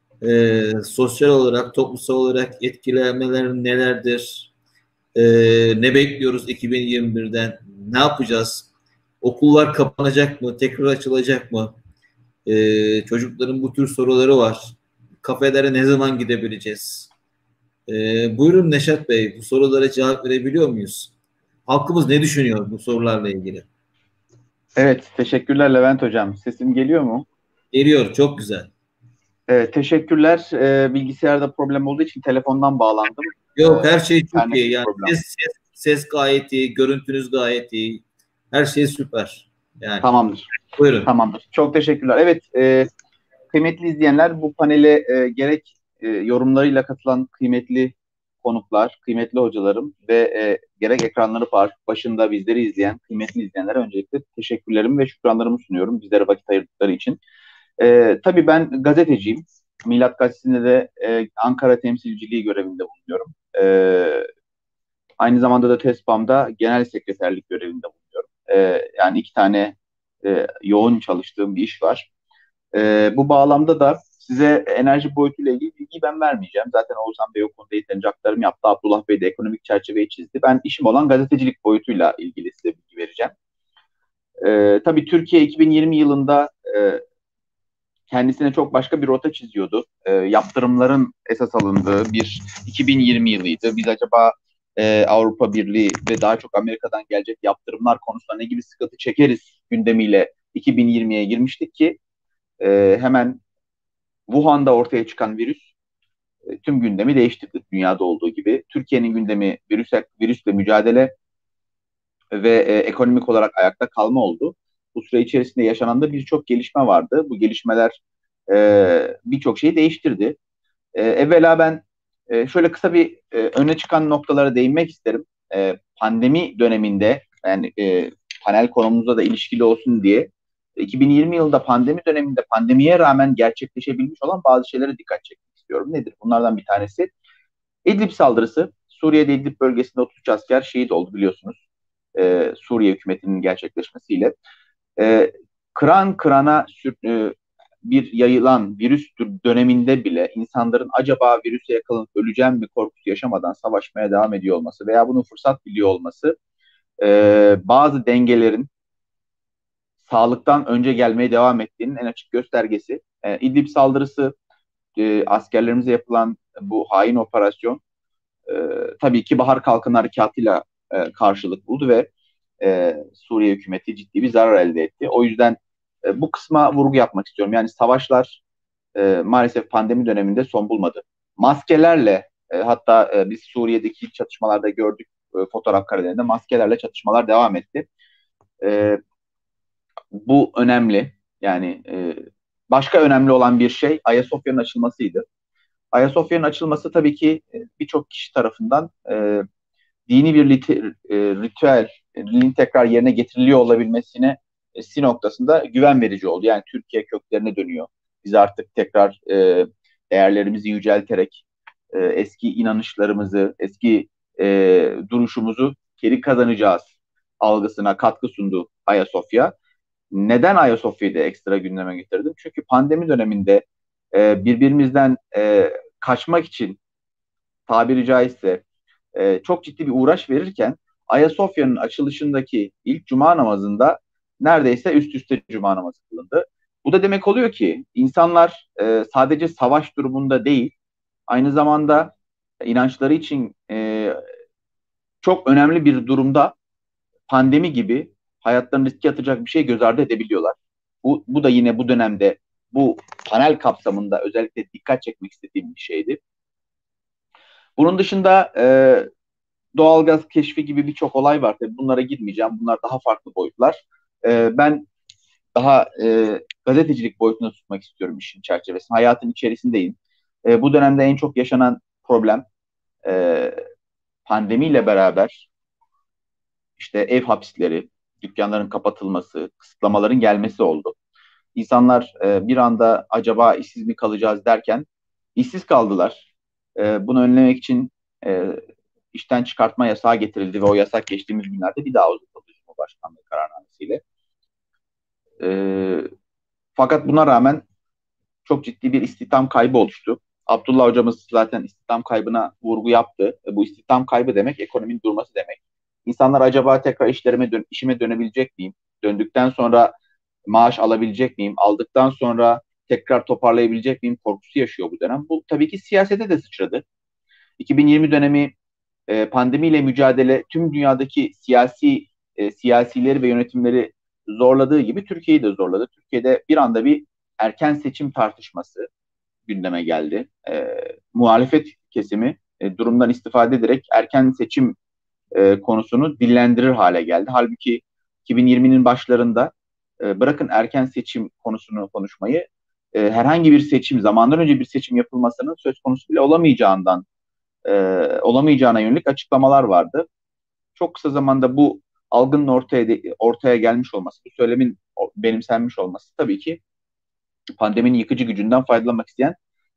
A: Sosyal olarak, toplumsal olarak etkilemeler nelerdir? Ne bekliyoruz 2021'den? Ne yapacağız? Okullar kapanacak mı? Tekrar açılacak mı? Çocukların bu tür soruları var. Kafelere ne zaman gidebileceğiz? Buyurun Neşat Bey, bu sorulara cevap verebiliyor muyuz? Halkımız ne düşünüyor bu sorularla ilgili?
F: Evet, teşekkürler Levent Hocam. Sesim geliyor mu?
A: Geliyor, çok güzel.
F: Teşekkürler. Bilgisayarda problem olduğu için telefondan bağlandım.
A: Yok, her şey çok iyi. Yani ses gayet iyi, görüntünüz gayet iyi. Her şey süper. Yani.
F: Tamamdır.
A: Buyurun.
F: Tamamdır. Çok teşekkürler. Evet, kıymetli izleyenler, bu panele gerek yorumlarıyla katılan kıymetli konuklar, kıymetli hocalarım ve gerek ekranları başında bizleri izleyen kıymetli izleyenlere öncelikle teşekkürlerimi ve şükranlarımı sunuyorum bizlere vakit ayırdıkları için. Tabii ben gazeteciyim. Milat Gazetesi'nde de Ankara temsilciliği görevinde bulunuyorum. Aynı zamanda da TESPAM'da genel sekreterlik görevinde bulunuyorum. Yani 2 tane yoğun çalıştığım bir iş var. Bu bağlamda da size enerji boyutuyla ilgili bilgiyi ben vermeyeceğim. Zaten Oğuzhan Bey o konuda yeterince aktarım yaptı. Abdullah Bey de ekonomik çerçeveyi çizdi. Ben işim olan gazetecilik boyutuyla ilgili size bilgi vereceğim. Tabii Türkiye 2020 yılında kendisine çok başka bir rota çiziyordu. Yaptırımların esas alındığı bir 2020 yılıydı. Biz acaba Avrupa Birliği ve daha çok Amerika'dan gelecek yaptırımlar konusunda ne gibi sıkıntı çekeriz gündemiyle 2020'ye girmiştik ki hemen Wuhan'da ortaya çıkan virüs tüm gündemi değiştirdi dünyada olduğu gibi. Türkiye'nin gündemi virüsle mücadele ve ekonomik olarak ayakta kalma oldu. Bu süre içerisinde yaşanan da birçok gelişme vardı. Bu gelişmeler birçok şeyi değiştirdi. Evvela ben şöyle kısa bir öne çıkan noktalara değinmek isterim. Pandemi döneminde, yani panel konumuzla da ilişkili olsun diye 2020 yılında pandemi döneminde pandemiye rağmen gerçekleşebilmiş olan bazı şeylere dikkat çekmek istiyorum. Nedir? Bunlardan bir tanesi İdlib saldırısı. Suriye'de İdlib bölgesinde 33 asker şehit oldu biliyorsunuz. Suriye hükümetinin gerçekleşmesiyle. Kıran kırana bir yayılan virüs döneminde bile insanların acaba virüse yakalanıp öleceğim mi korkusu yaşamadan savaşmaya devam ediyor olması veya bunu fırsat biliyor olması bazı dengelerin sağlıktan önce gelmeye devam ettiğinin en açık göstergesi. İdlib saldırısı, askerlerimize yapılan bu hain operasyon tabii ki Bahar Kalkını Harekatı'yla karşılık buldu ve Suriye hükümeti ciddi bir zarar elde etti. O yüzden bu kısma vurgu yapmak istiyorum. Yani savaşlar maalesef pandemi döneminde son bulmadı. Maskelerle hatta biz Suriye'deki çatışmalarda gördük, fotoğraf karelerinde maskelerle çatışmalar devam etti. Bu önemli. Yani başka önemli olan bir şey Ayasofya'nın açılmasıydı. Ayasofya'nın açılması tabii ki birçok kişi tarafından dini bir ritüelin tekrar yerine getiriliyor olabilmesine noktasında güven verici oldu. Yani Türkiye köklerine dönüyor. Biz artık tekrar değerlerimizi yücelterek eski inanışlarımızı, eski duruşumuzu geri kazanacağız algısına katkı sundu Ayasofya. Neden Ayasofya'yı da ekstra gündeme getirdim? Çünkü pandemi döneminde birbirimizden kaçmak için tabiri caizse çok ciddi bir uğraş verirken Ayasofya'nın açılışındaki ilk cuma namazında neredeyse üst üste cuma namazı kılındı. Bu da demek oluyor ki insanlar sadece savaş durumunda değil, aynı zamanda inançları için çok önemli bir durumda pandemi gibi hayatlarını riske atacak bir şey göz ardı edebiliyorlar. Bu da yine bu dönemde bu panel kapsamında özellikle dikkat çekmek istediğim bir şeydi. Bunun dışında doğalgaz keşfi gibi birçok olay var. Tabii bunlara girmeyeceğim. Bunlar daha farklı boyutlar. Ben daha gazetecilik boyutunu tutmak istiyorum işin çerçevesinde. Hayatın içerisindeyim. Bu dönemde en çok yaşanan problem pandemiyle beraber işte ev hapisleri, dükkanların kapatılması, kısıtlamaların gelmesi oldu. İnsanlar bir anda acaba işsiz mi kalacağız derken işsiz kaldılar. Bunu önlemek için işten çıkartma yasağı getirildi ve o yasak geçtiğimiz günlerde bir daha uzatıldı Cumhurbaşkanlığı kararnamesiyle. Fakat buna rağmen çok ciddi bir istihdam kaybı oluştu. Abdullah hocamız zaten istihdam kaybına vurgu yaptı. Bu istihdam kaybı demek ekonominin durması demek. İnsanlar acaba tekrar işime dönebilecek miyim? Döndükten sonra maaş alabilecek miyim? Aldıktan sonra tekrar toparlayabilecek miyim korkusu yaşıyor bu dönem. Bu tabii ki siyasete de sıçradı. 2020 dönemi pandemiyle mücadele tüm dünyadaki siyasileri ve yönetimleri zorladığı gibi Türkiye'yi de zorladı. Türkiye'de bir anda bir erken seçim tartışması gündeme geldi. Muhalefet kesimi durumdan istifade ederek erken seçim konusunu dillendirir hale geldi. Halbuki 2020'nin başlarında bırakın erken seçim konusunu konuşmayı, herhangi bir seçim, zamandan önce bir seçim yapılmasının söz konusu bile olamayacağına yönelik açıklamalar vardı. Çok kısa zamanda bu algının ortaya gelmiş olması, bu söylemin benimsenmiş olması tabii ki pandeminin yıkıcı gücünden faydalanmak isteyen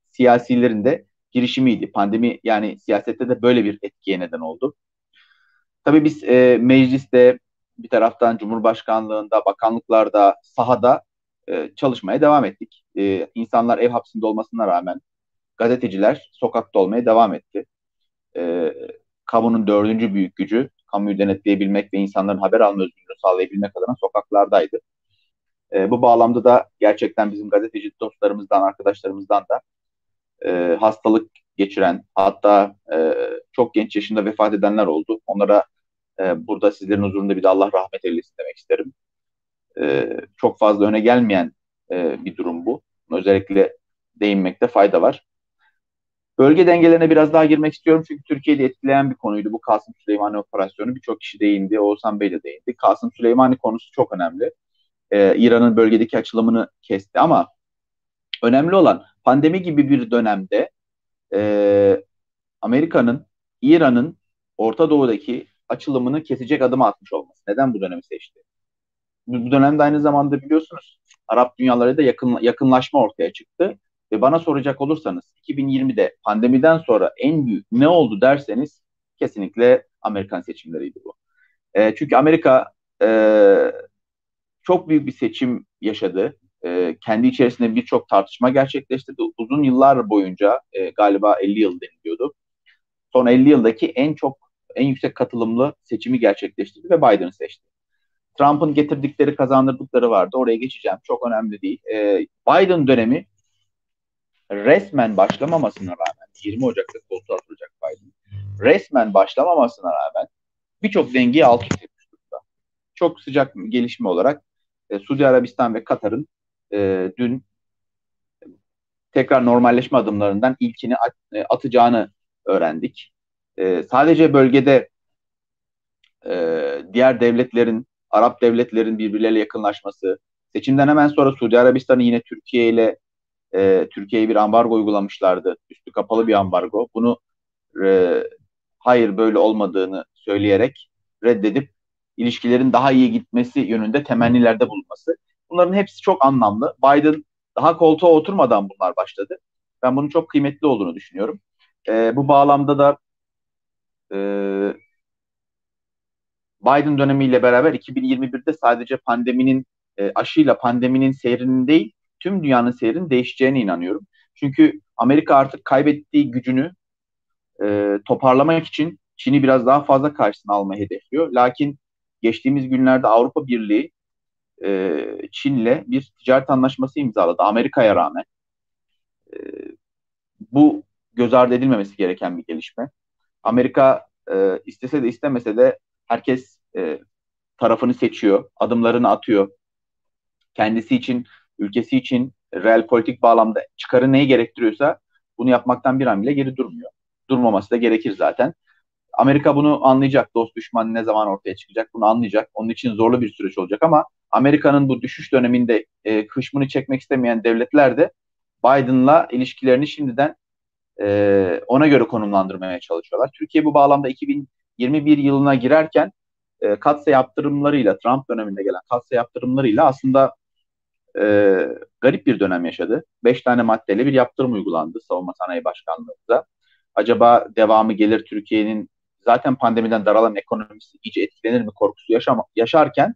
F: siyasilerin de girişimiydi. Pandemi yani siyasette de böyle bir etkiye neden oldu. Tabii biz mecliste, bir taraftan Cumhurbaşkanlığında, bakanlıklarda, sahada çalışmaya devam ettik. İnsanlar ev hapsinde olmasına rağmen gazeteciler sokakta olmaya devam etti. E, Kamunun dördüncü büyük gücü, kamuyu denetleyebilmek ve insanların haber alma özgürlüğünü sağlayabilmek adına sokaklardaydı. Bu bağlamda da gerçekten bizim gazeteci dostlarımızdan, arkadaşlarımızdan da hastalık geçiren, hatta çok genç yaşında vefat edenler oldu. Onlara burada sizlerin huzurunda bir de Allah rahmet eylesin demek isterim. Çok fazla öne gelmeyen bir durum bu. Özellikle değinmekte fayda var. Bölge dengelerine biraz daha girmek istiyorum çünkü Türkiye'yi etkileyen bir konuydu. Bu Kasım Süleymani operasyonu, birçok kişi değindi, Oğuzhan Bey de değindi. Kasım Süleymani konusu çok önemli. İran'ın bölgedeki açılımını kesti ama önemli olan pandemi gibi bir dönemde Amerika'nın, İran'ın Orta Doğu'daki açılımını kesecek adım atmış olması. Neden bu dönemi seçti? Bu dönemde aynı zamanda biliyorsunuz Arap dünyalarıyla yakınlaşma ortaya çıktı. Ve bana soracak olursanız 2020'de pandemiden sonra en büyük ne oldu derseniz kesinlikle Amerikan seçimleriydi bu. Çünkü Amerika çok büyük bir seçim yaşadı. Kendi içerisinde birçok tartışma gerçekleştirdi. Uzun yıllar boyunca galiba 50 yıl deniliyordu. Son 50 yıldaki en yüksek katılımlı seçimi gerçekleştirdi ve Biden'ı seçti. Trump'ın getirdikleri, kazandırdıkları vardı. Oraya geçeceğim. Çok önemli değil. Biden dönemi resmen başlamamasına rağmen, 20 Ocak'ta koltuğa oturacak Biden, resmen başlamamasına rağmen birçok dengeyi alt üst etmiş durumda. Çok sıcak gelişme olarak Suudi Arabistan ve Katar'ın dün tekrar normalleşme adımlarından ilkini atacağını öğrendik. Sadece bölgede diğer devletlerin, Arap devletlerin birbirleriyle yakınlaşması, seçimden hemen sonra Suudi Arabistan'ı yine Türkiye'ye bir ambargo uygulamışlardı. Üstü kapalı bir ambargo. Bunu hayır böyle olmadığını söyleyerek reddedip ilişkilerin daha iyi gitmesi yönünde temennilerde bulunması. Bunların hepsi çok anlamlı. Biden daha koltuğa oturmadan bunlar başladı. Ben bunun çok kıymetli olduğunu düşünüyorum. Bu bağlamda da Biden dönemiyle beraber 2021'de sadece aşıyla pandeminin seyrinin değil, tüm dünyanın seyrinin değişeceğine inanıyorum. Çünkü Amerika artık kaybettiği gücünü toparlamak için Çin'i biraz daha fazla karşısına almayı hedefliyor. Lakin geçtiğimiz günlerde Avrupa Birliği Çin'le bir ticaret anlaşması imzaladı Amerika'ya rağmen. Bu göz ardı edilmemesi gereken bir gelişme. Amerika istese de istemese de herkes tarafını seçiyor, adımlarını atıyor. Kendisi için, ülkesi için real politik bağlamda çıkarı neyi gerektiriyorsa bunu yapmaktan bir an bile geri durmuyor. Durmaması da gerekir zaten. Amerika bunu anlayacak. Dost düşman ne zaman ortaya çıkacak bunu anlayacak. Onun için zorlu bir süreç olacak ama Amerika'nın bu düşüş döneminde hışmını çekmek istemeyen devletler de Biden'la ilişkilerini şimdiden ona göre konumlandırmaya çalışıyorlar. Türkiye bu bağlamda 2021 yılına girerken katsayı yaptırımlarıyla, Trump döneminde gelen katsayı yaptırımlarıyla aslında garip bir dönem yaşadı. 5 tane maddeyle bir yaptırım uygulandı Savunma Sanayi Başkanlığı'nda. Acaba devamı gelir, Türkiye'nin zaten pandemiden daralan ekonomisi iyice etkilenir mi korkusu yaşarken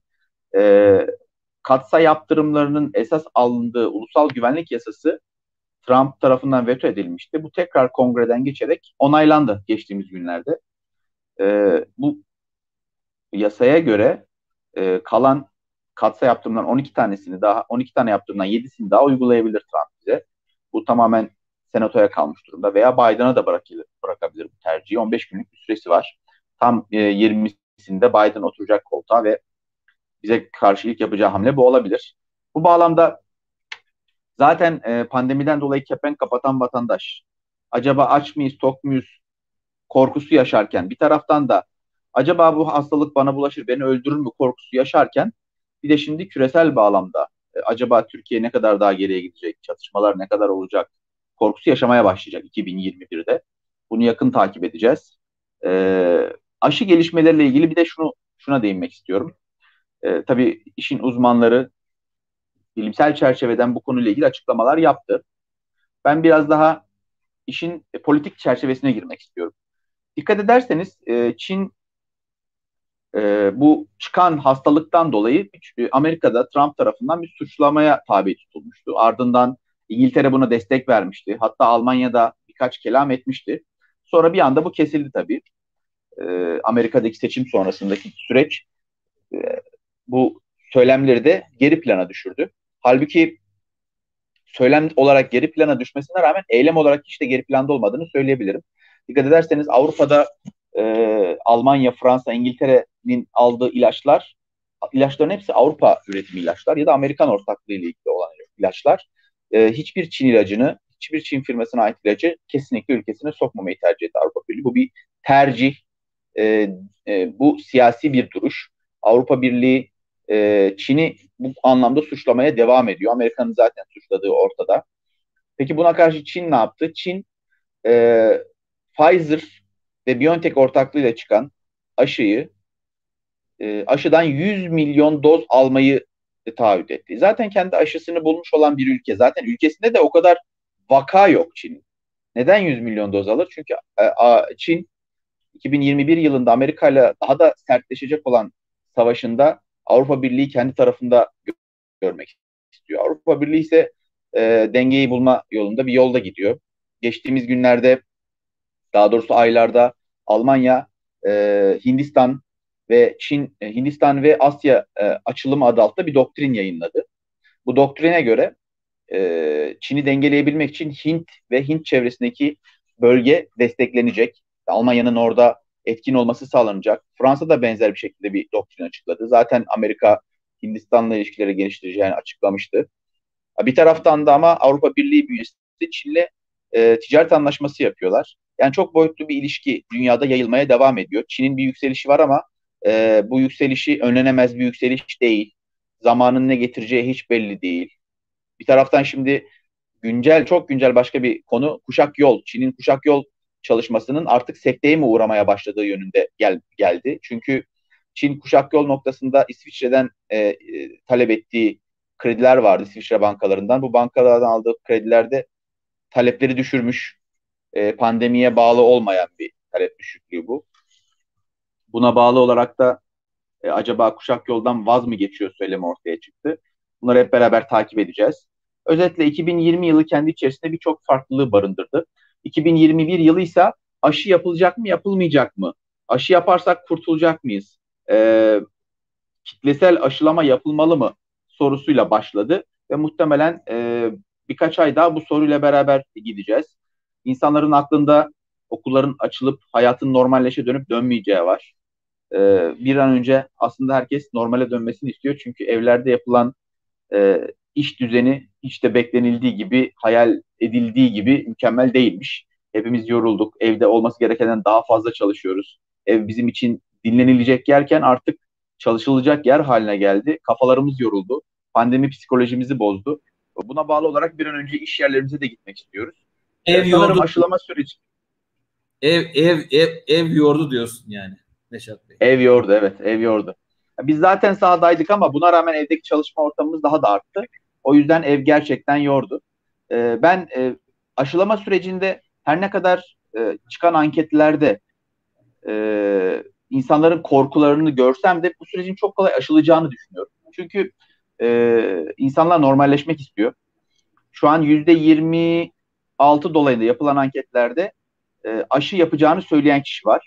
F: katsayı yaptırımlarının esas alındığı ulusal güvenlik yasası Trump tarafından veto edilmişti. Bu tekrar kongreden geçerek onaylandı geçtiğimiz günlerde. Bu yasaya göre kalan katsayı yaptırımdan 12 tane yaptırımdan 7'sini daha uygulayabilir Trump bize. Bu tamamen senatoya kalmış durumda veya Biden'a da bırakabilir bu tercihi. 15 günlük bir süresi var. Tam 20'sinde Biden oturacak koltuğa ve bize karşılık yapacağı hamle bu olabilir. Bu bağlamda zaten pandemiden dolayı kepenk kapatan vatandaş acaba aç mıyız, tok muyuz korkusu yaşarken bir taraftan da acaba bu hastalık bana bulaşır, beni öldürür mü korkusu yaşarken bir de şimdi küresel bağlamda acaba Türkiye ne kadar daha geriye gidecek, çatışmalar ne kadar olacak korkusu yaşamaya başlayacak 2021'de. Bunu yakın takip edeceğiz. Aşı gelişmeleriyle ilgili bir de şuna değinmek istiyorum. Tabii işin uzmanları bilimsel çerçeveden bu konuyla ilgili açıklamalar yaptı. Ben biraz daha işin politik çerçevesine girmek istiyorum. Dikkat ederseniz Çin bu çıkan hastalıktan dolayı Amerika'da Trump tarafından bir suçlamaya tabi tutulmuştu. Ardından İngiltere buna destek vermişti. Hatta Almanya'da birkaç kelam etmişti. Sonra bir anda bu kesildi tabii. Amerika'daki seçim sonrasındaki süreç bu söylemleri de geri plana düşürdü. Halbuki söylem olarak geri plana düşmesine rağmen eylem olarak hiç de geri planda olmadığını söyleyebilirim. Dikkat ederseniz Avrupa'da Almanya, Fransa, İngiltere'nin aldığı ilaçların hepsi Avrupa üretimi ilaçlar ya da Amerikan ortaklığı ile ilgili olan ilaçlar. Hiçbir Çin ilacını, hiçbir Çin firmasına ait ilacı kesinlikle ülkesine sokmamayı tercih etti Avrupa Birliği. Bu bir tercih, bu siyasi bir duruş. Avrupa Birliği Çin'i bu anlamda suçlamaya devam ediyor. Amerika'nın zaten suçladığı ortada. Peki buna karşı Çin ne yaptı? Çin Pfizer ve BioNTech ortaklığıyla çıkan aşıdan 100 milyon doz almayı taahhüt etti. Zaten kendi aşısını bulmuş olan bir ülke. Zaten ülkesinde de o kadar vaka yok Çin'in. Neden 100 milyon doz alır? Çünkü Çin 2021 yılında Amerika ile daha da sertleşecek olan savaşında Avrupa Birliği kendi tarafında görmek istiyor. Avrupa Birliği ise dengeyi bulma yolunda bir yolda gidiyor. Geçtiğimiz günlerde, daha doğrusu aylarda Almanya, Hindistan ve Çin, Hindistan ve Asya açılımı adı altında bir doktrin yayınladı. Bu doktrine göre Çin'i dengeleyebilmek için Hint ve Hint çevresindeki bölge desteklenecek. Almanya'nın orada etkin olması sağlanacak. Fransa da benzer bir şekilde bir doktrin açıkladı. Zaten Amerika Hindistan'la ilişkileri geliştireceğini açıklamıştı. Bir taraftan da ama Avrupa Birliği bünyesinde Çin'le ticaret anlaşması yapıyorlar. Yani çok boyutlu bir ilişki dünyada yayılmaya devam ediyor. Çin'in bir yükselişi var ama bu yükselişi önlenemez bir yükseliş değil. Zamanın ne getireceği hiç belli değil. Bir taraftan şimdi çok güncel başka bir konu kuşak yol. Çin'in kuşak yol çalışmasının artık sekteye mi uğramaya başladığı yönünde geldi. Çünkü Çin kuşak yol noktasında İsviçre'den talep ettiği krediler vardı, İsviçre bankalarından. Bu bankalardan aldığı kredilerde talepleri düşürmüş. Pandemiye bağlı olmayan bir talep düşüklüğü bu. Buna bağlı olarak da acaba kuşak yoldan vaz mı geçiyor söylemi ortaya çıktı. Bunları hep beraber takip edeceğiz. Özetle 2020 yılı kendi içerisinde birçok farklılığı barındırdı. 2021 yılı ise aşı yapılacak mı, yapılmayacak mı? Aşı yaparsak kurtulacak mıyız? Kitlesel aşılama yapılmalı mı sorusuyla başladı ve muhtemelen birkaç ay daha bu soruyla beraber gideceğiz. İnsanların aklında okulların açılıp hayatın normalleşe dönüp dönmeyeceği var. Bir an önce aslında herkes normale dönmesini istiyor. Çünkü evlerde yapılan iş düzeni hiç de beklenildiği gibi, hayal edildiği gibi mükemmel değilmiş. Hepimiz yorulduk. Evde olması gerekenden daha fazla çalışıyoruz. Ev bizim için dinlenilecek yerken artık çalışılacak yer haline geldi. Kafalarımız yoruldu. Pandemi psikolojimizi bozdu. Buna bağlı olarak bir an önce iş yerlerimize de gitmek istiyoruz.
A: Ev
F: sanırım
A: yordu.
F: aşılama süreci.
A: Ev yordu diyorsun yani Neşat Bey.
F: Ev yordu, evet, ev yordu. Biz zaten sahadaydık ama buna rağmen evdeki çalışma ortamımız daha da arttı. O yüzden ev gerçekten yordu. Ben aşılama sürecinde her ne kadar çıkan anketlerde insanların korkularını görsem de bu sürecin çok kolay aşılacağını düşünüyorum. Çünkü insanlar normalleşmek istiyor. Şu an %26 dolayında yapılan anketlerde aşı yapacağını söyleyen kişi var.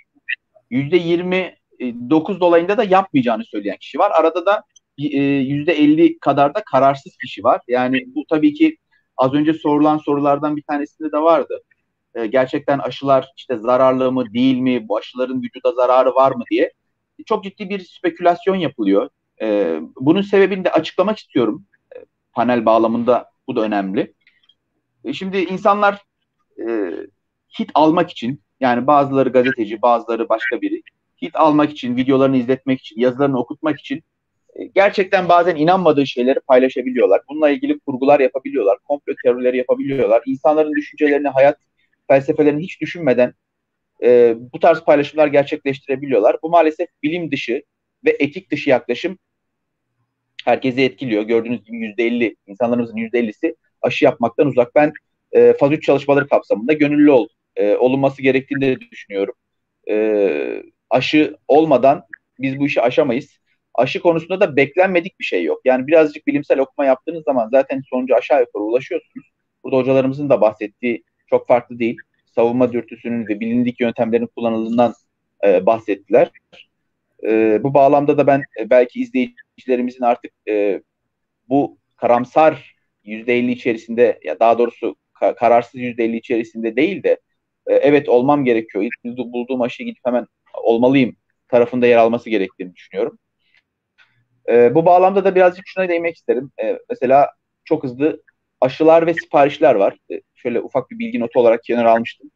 F: %29 dolayında da yapmayacağını söyleyen kişi var. Arada da %50 kadar da kararsız kişi var. Yani bu tabii ki az önce sorulan sorulardan bir tanesinde de vardı. Gerçekten aşılar işte zararlı mı değil mi? Bu aşıların vücuda zararı var mı diye. Çok ciddi bir spekülasyon yapılıyor. Bunun sebebini de açıklamak istiyorum. Panel bağlamında bu da önemli. Şimdi insanlar hit almak için, yani bazıları gazeteci, bazıları başka biri, hit almak için, videolarını izletmek için, yazılarını okutmak için gerçekten bazen inanmadığı şeyleri paylaşabiliyorlar. Bununla ilgili kurgular yapabiliyorlar, komplo teorileri yapabiliyorlar. İnsanların düşüncelerini, hayat felsefelerini hiç düşünmeden bu tarz paylaşımlar gerçekleştirebiliyorlar. Bu maalesef bilim dışı ve etik dışı yaklaşım herkesi etkiliyor. Gördüğünüz gibi %50, insanlarımızın %50'si aşı yapmaktan uzak. Ben faz 3 çalışmaları kapsamında gönüllü oldum. Olunması gerektiğini de düşünüyorum. Aşı olmadan biz bu işi aşamayız. Aşı konusunda da beklenmedik bir şey yok. Yani birazcık bilimsel okuma yaptığınız zaman zaten sonuca aşağı yukarı ulaşıyorsunuz. Burada hocalarımızın da bahsettiği çok farklı değil. Savunma dürtüsünün ve bilindik yöntemlerin kullanıldığından bahsettiler. Bu bağlamda da ben belki izleyicilerimizin artık bu karamsar %50 içerisinde, ya daha doğrusu kararsız %50 içerisinde değil de evet olmam gerekiyor, İlk bulduğum aşıyı gidip hemen olmalıyım tarafında yer alması gerektiğini düşünüyorum. Bu bağlamda da birazcık şuna değinmek isterim. Mesela çok hızlı aşılar ve siparişler var. Şöyle ufak bir bilgi notu olarak kenara almıştım.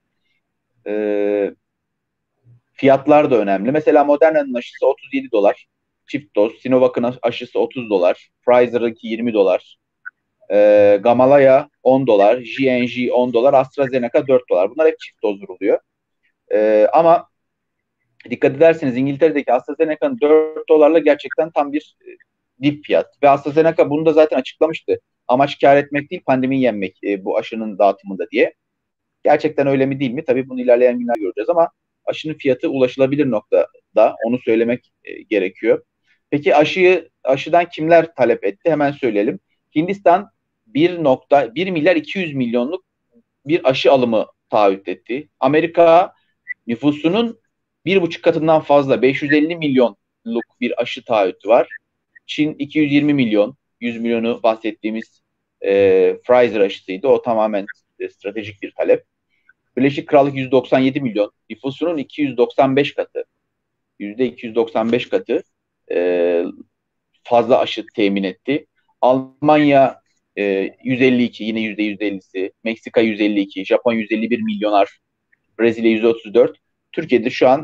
F: Fiyatlar da önemli. Mesela Moderna'nın aşısı $37. Çift doz. Sinovac'ın aşısı $30. Pfizer'ınki $20. Gamalaya $10. J&J $10. AstraZeneca $4. Bunlar hep çift doz vuruluyor. Ama dikkat ederseniz İngiltere'deki AstraZeneca'nın $4'la gerçekten tam bir dip fiyat. Ve AstraZeneca bunu da zaten açıklamıştı. Amaç kar etmek değil, pandemiyi yenmek bu aşının dağıtımında diye. Gerçekten öyle mi değil mi? Tabii bunu ilerleyen günler göreceğiz ama aşının fiyatı ulaşılabilir noktada. Onu söylemek gerekiyor. Peki aşıdan kimler talep etti? Hemen söyleyelim. Hindistan 1 milyar 200 milyonluk bir aşı alımı taahhüt etti. Amerika nüfusunun 1,5 katından fazla 550 milyonluk bir aşı taahhütü var. Çin 220 milyon, 100 milyonu bahsettiğimiz Pfizer aşısıydı. O tamamen stratejik bir talep. Birleşik Krallık 197 milyon, nüfusunun 295 katı, %295 katı fazla aşı temin etti. Almanya 152, yine %150'si, Meksika 152, Japon 151 milyonar, Brezilya 134. Türkiye'de şu an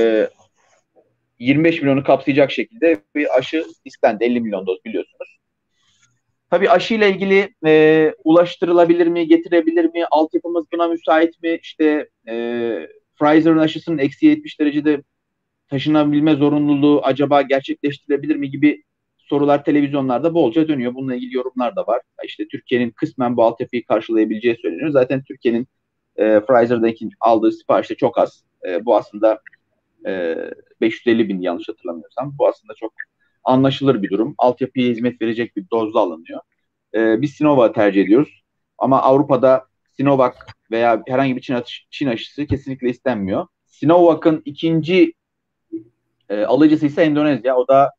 F: 25 milyonu kapsayacak şekilde bir aşı istendi. 50 milyon doz biliyorsunuz. Tabii aşıyla ilgili ulaştırılabilir mi, getirebilir mi, altyapımız buna müsait mi? İşte Pfizer'ın aşısının -70 derecede taşınabilme zorunluluğu acaba gerçekleştirilebilir mi gibi sorular televizyonlarda bolca dönüyor. Bununla ilgili yorumlar da var. İşte Türkiye'nin kısmen bu altyapıyı karşılayabileceği söyleniyor. Zaten Türkiye'nin Pfizer'daki aldığı sipariş de çok az. Bu aslında 550 bin yanlış hatırlamıyorsam. Bu aslında çok anlaşılır bir durum. Altyapıya hizmet verecek bir dozda alınıyor. Biz Sinovac'ı tercih ediyoruz. Ama Avrupa'da Sinovac veya herhangi bir Çin aşısı kesinlikle istenmiyor. Sinovac'ın ikinci alıcısı ise Endonezya. O da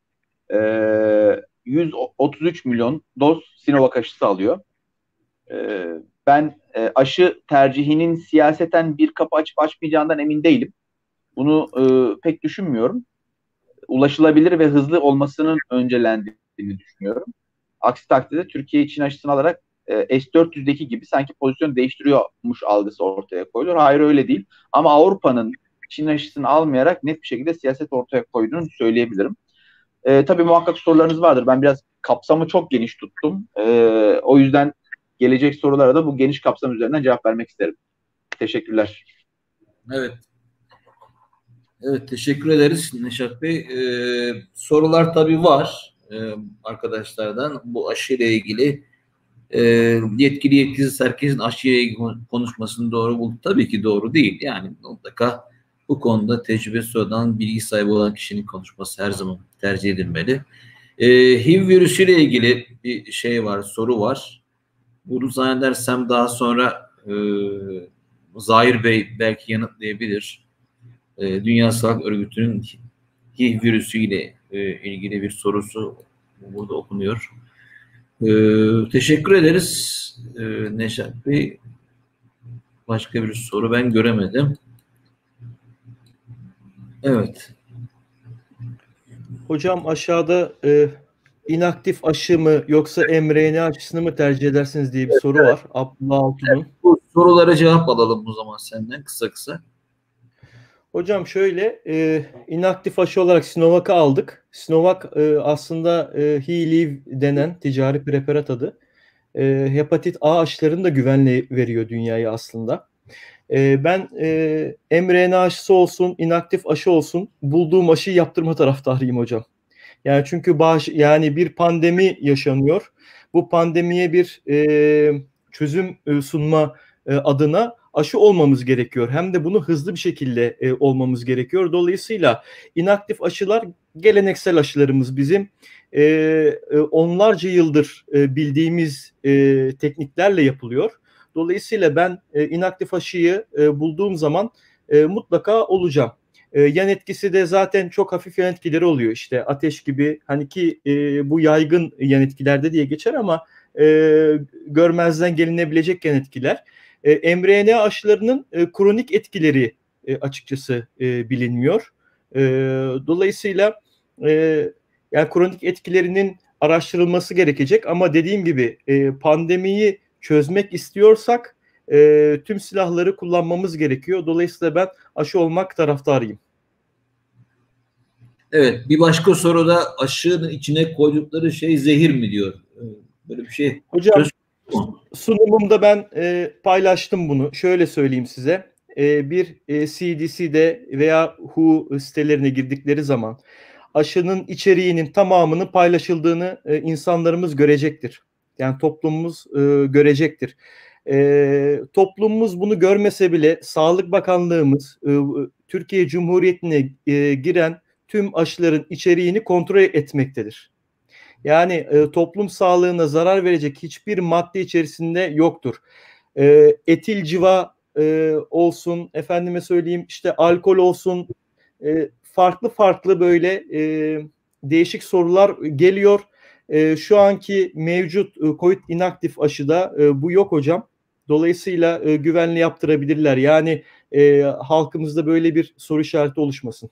F: 133 milyon doz Sinovac aşısı alıyor. Ben aşı tercihinin siyaseten bir kapı açıp açmayacağından emin değilim. Bunu pek düşünmüyorum. Ulaşılabilir ve hızlı olmasının öncelendiğini düşünüyorum. Aksi takdirde Türkiye Çin aşısını alarak S-400'deki gibi sanki pozisyon değiştiriyormuş algısı ortaya koyulur. Hayır öyle değil. Ama Avrupa'nın Çin aşısını almayarak net bir şekilde siyaset ortaya koyduğunu söyleyebilirim. Tabii muhakkak sorularınız vardır. Ben biraz kapsamı çok geniş tuttum. O yüzden gelecek sorulara da bu geniş kapsam üzerinden cevap vermek isterim. Teşekkürler.
A: Evet. Evet, teşekkür ederiz Neşat Bey. Sorular tabii var arkadaşlardan. Bu aşıyla ilgili yetkili yetkisiz herkesin aşıyla ilgili konuşmasını doğru buldu. Tabii ki doğru değil. Yani mutlaka bu konuda tecrübesi olan, bilgi sahibi olan kişinin konuşması her zaman tercih edilmeli. HIV virüsüyle ilgili bir şey var, soru var. Bunu zannedersem daha sonra Zahir Bey belki yanıtlayabilir. Dünya Sağlık Örgütü'nün HIV virüsüyle ilgili bir sorusu burada okunuyor. Teşekkür ederiz Neşat Bey. Başka bir soru ben göremedim. Evet.
E: Hocam aşağıda inaktif aşı mı yoksa mRNA aşısını mı tercih edersiniz diye bir soru var. Abdullah Altun'un.
A: Bu sorulara cevap alalım o zaman senden kısa kısa.
E: Hocam şöyle inaktif aşı olarak Sinovac'ı aldık. Sinovac aslında Hiliv denen ticari preparat adı. Hepatit A aşılarını da güvenle veriyor dünyaya aslında. Ben mRNA aşısı olsun, inaktif aşı olsun bulduğum aşıyı yaptırma taraftarıyım hocam. Yani çünkü yani bir pandemi yaşanıyor. Bu pandemiye bir çözüm sunma adına aşı olmamız gerekiyor. Hem de bunu hızlı bir şekilde olmamız gerekiyor. Dolayısıyla inaktif aşılar geleneksel aşılarımız bizim. Onlarca yıldır bildiğimiz tekniklerle yapılıyor. Dolayısıyla ben inaktif aşıyı bulduğum zaman mutlaka olacağım. Yan etkisi de zaten çok hafif yan etkileri oluyor. İşte ateş gibi, hani ki bu yaygın yan etkilerde diye geçer ama görmezden gelinebilecek yan etkiler. mRNA aşılarının kronik etkileri açıkçası bilinmiyor. Dolayısıyla yani kronik etkilerinin araştırılması gerekecek ama dediğim gibi pandemiyi çözmek istiyorsak tüm silahları kullanmamız gerekiyor. Dolayısıyla ben aşı olmak taraftarıyım.
A: Evet, bir başka soruda aşının içine koydukları şey zehir mi diyor. Böyle bir şey.
E: Hocam sunumumda ben paylaştım bunu. Şöyle söyleyeyim size. Bir CDC'de veya WHO sitelerine girdikleri zaman aşının içeriğinin tamamının paylaşıldığını insanlarımız görecektir. Yani toplumumuz görecektir. Toplumumuz bunu görmese bile Sağlık Bakanlığımız Türkiye Cumhuriyeti'ne giren tüm aşıların içeriğini kontrol etmektedir. Yani toplum sağlığına zarar verecek hiçbir madde içerisinde yoktur. Etil civa olsun, efendime söyleyeyim işte alkol olsun, farklı farklı böyle değişik sorular geliyor. Şu anki mevcut COVID inaktif aşıda bu yok hocam. Dolayısıyla güvenli yaptırabilirler. Yani halkımızda böyle bir soru işareti oluşmasın.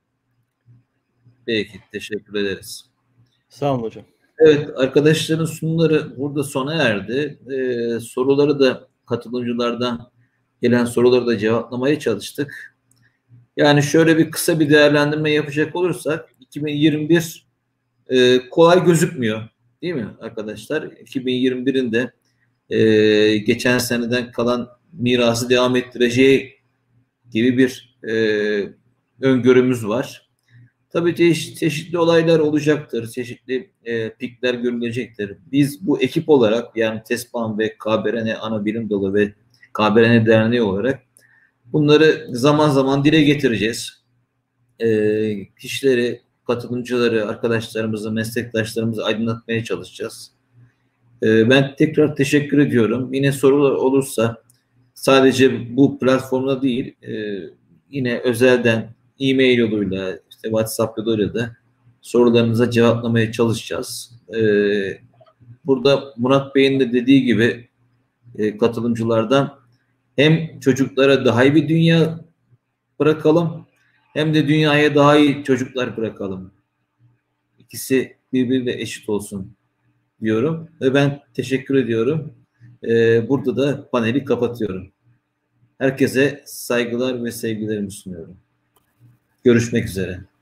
A: Peki, teşekkür ederiz.
E: Sağ olun hocam.
A: Evet, arkadaşların sunumları burada sona erdi. Soruları da katılımcılardan gelen soruları da cevaplamaya çalıştık. Yani şöyle bir kısa bir değerlendirme yapacak olursak 2021 kolay gözükmüyor, değil mi arkadaşlar? 2021'in de geçen seneden kalan mirası devam ettireceği gibi bir öngörümüz var. Tabii çeşitli olaylar olacaktır, çeşitli pikler görülecektir. Biz bu ekip olarak yani TESPAN ve KBRN Anabilim Dalı ve KBRN Derneği olarak bunları zaman zaman dile getireceğiz. Kişileri, katılımcıları, arkadaşlarımızı, meslektaşlarımızı aydınlatmaya çalışacağız. Ben tekrar teşekkür ediyorum. Yine sorular olursa sadece bu platformda değil, yine özelden e-mail yoluyla, işte WhatsApp yoluyla da sorularınıza cevaplamaya çalışacağız. Burada Murat Bey'in de dediği gibi katılımcılardan hem çocuklara daha iyi bir dünya bırakalım hem de dünyaya daha iyi çocuklar bırakalım. İkisi birbiriyle eşit olsun diyorum ve ben teşekkür ediyorum. Burada da paneli kapatıyorum. Herkese saygılar ve sevgilerimi sunuyorum. Görüşmek üzere.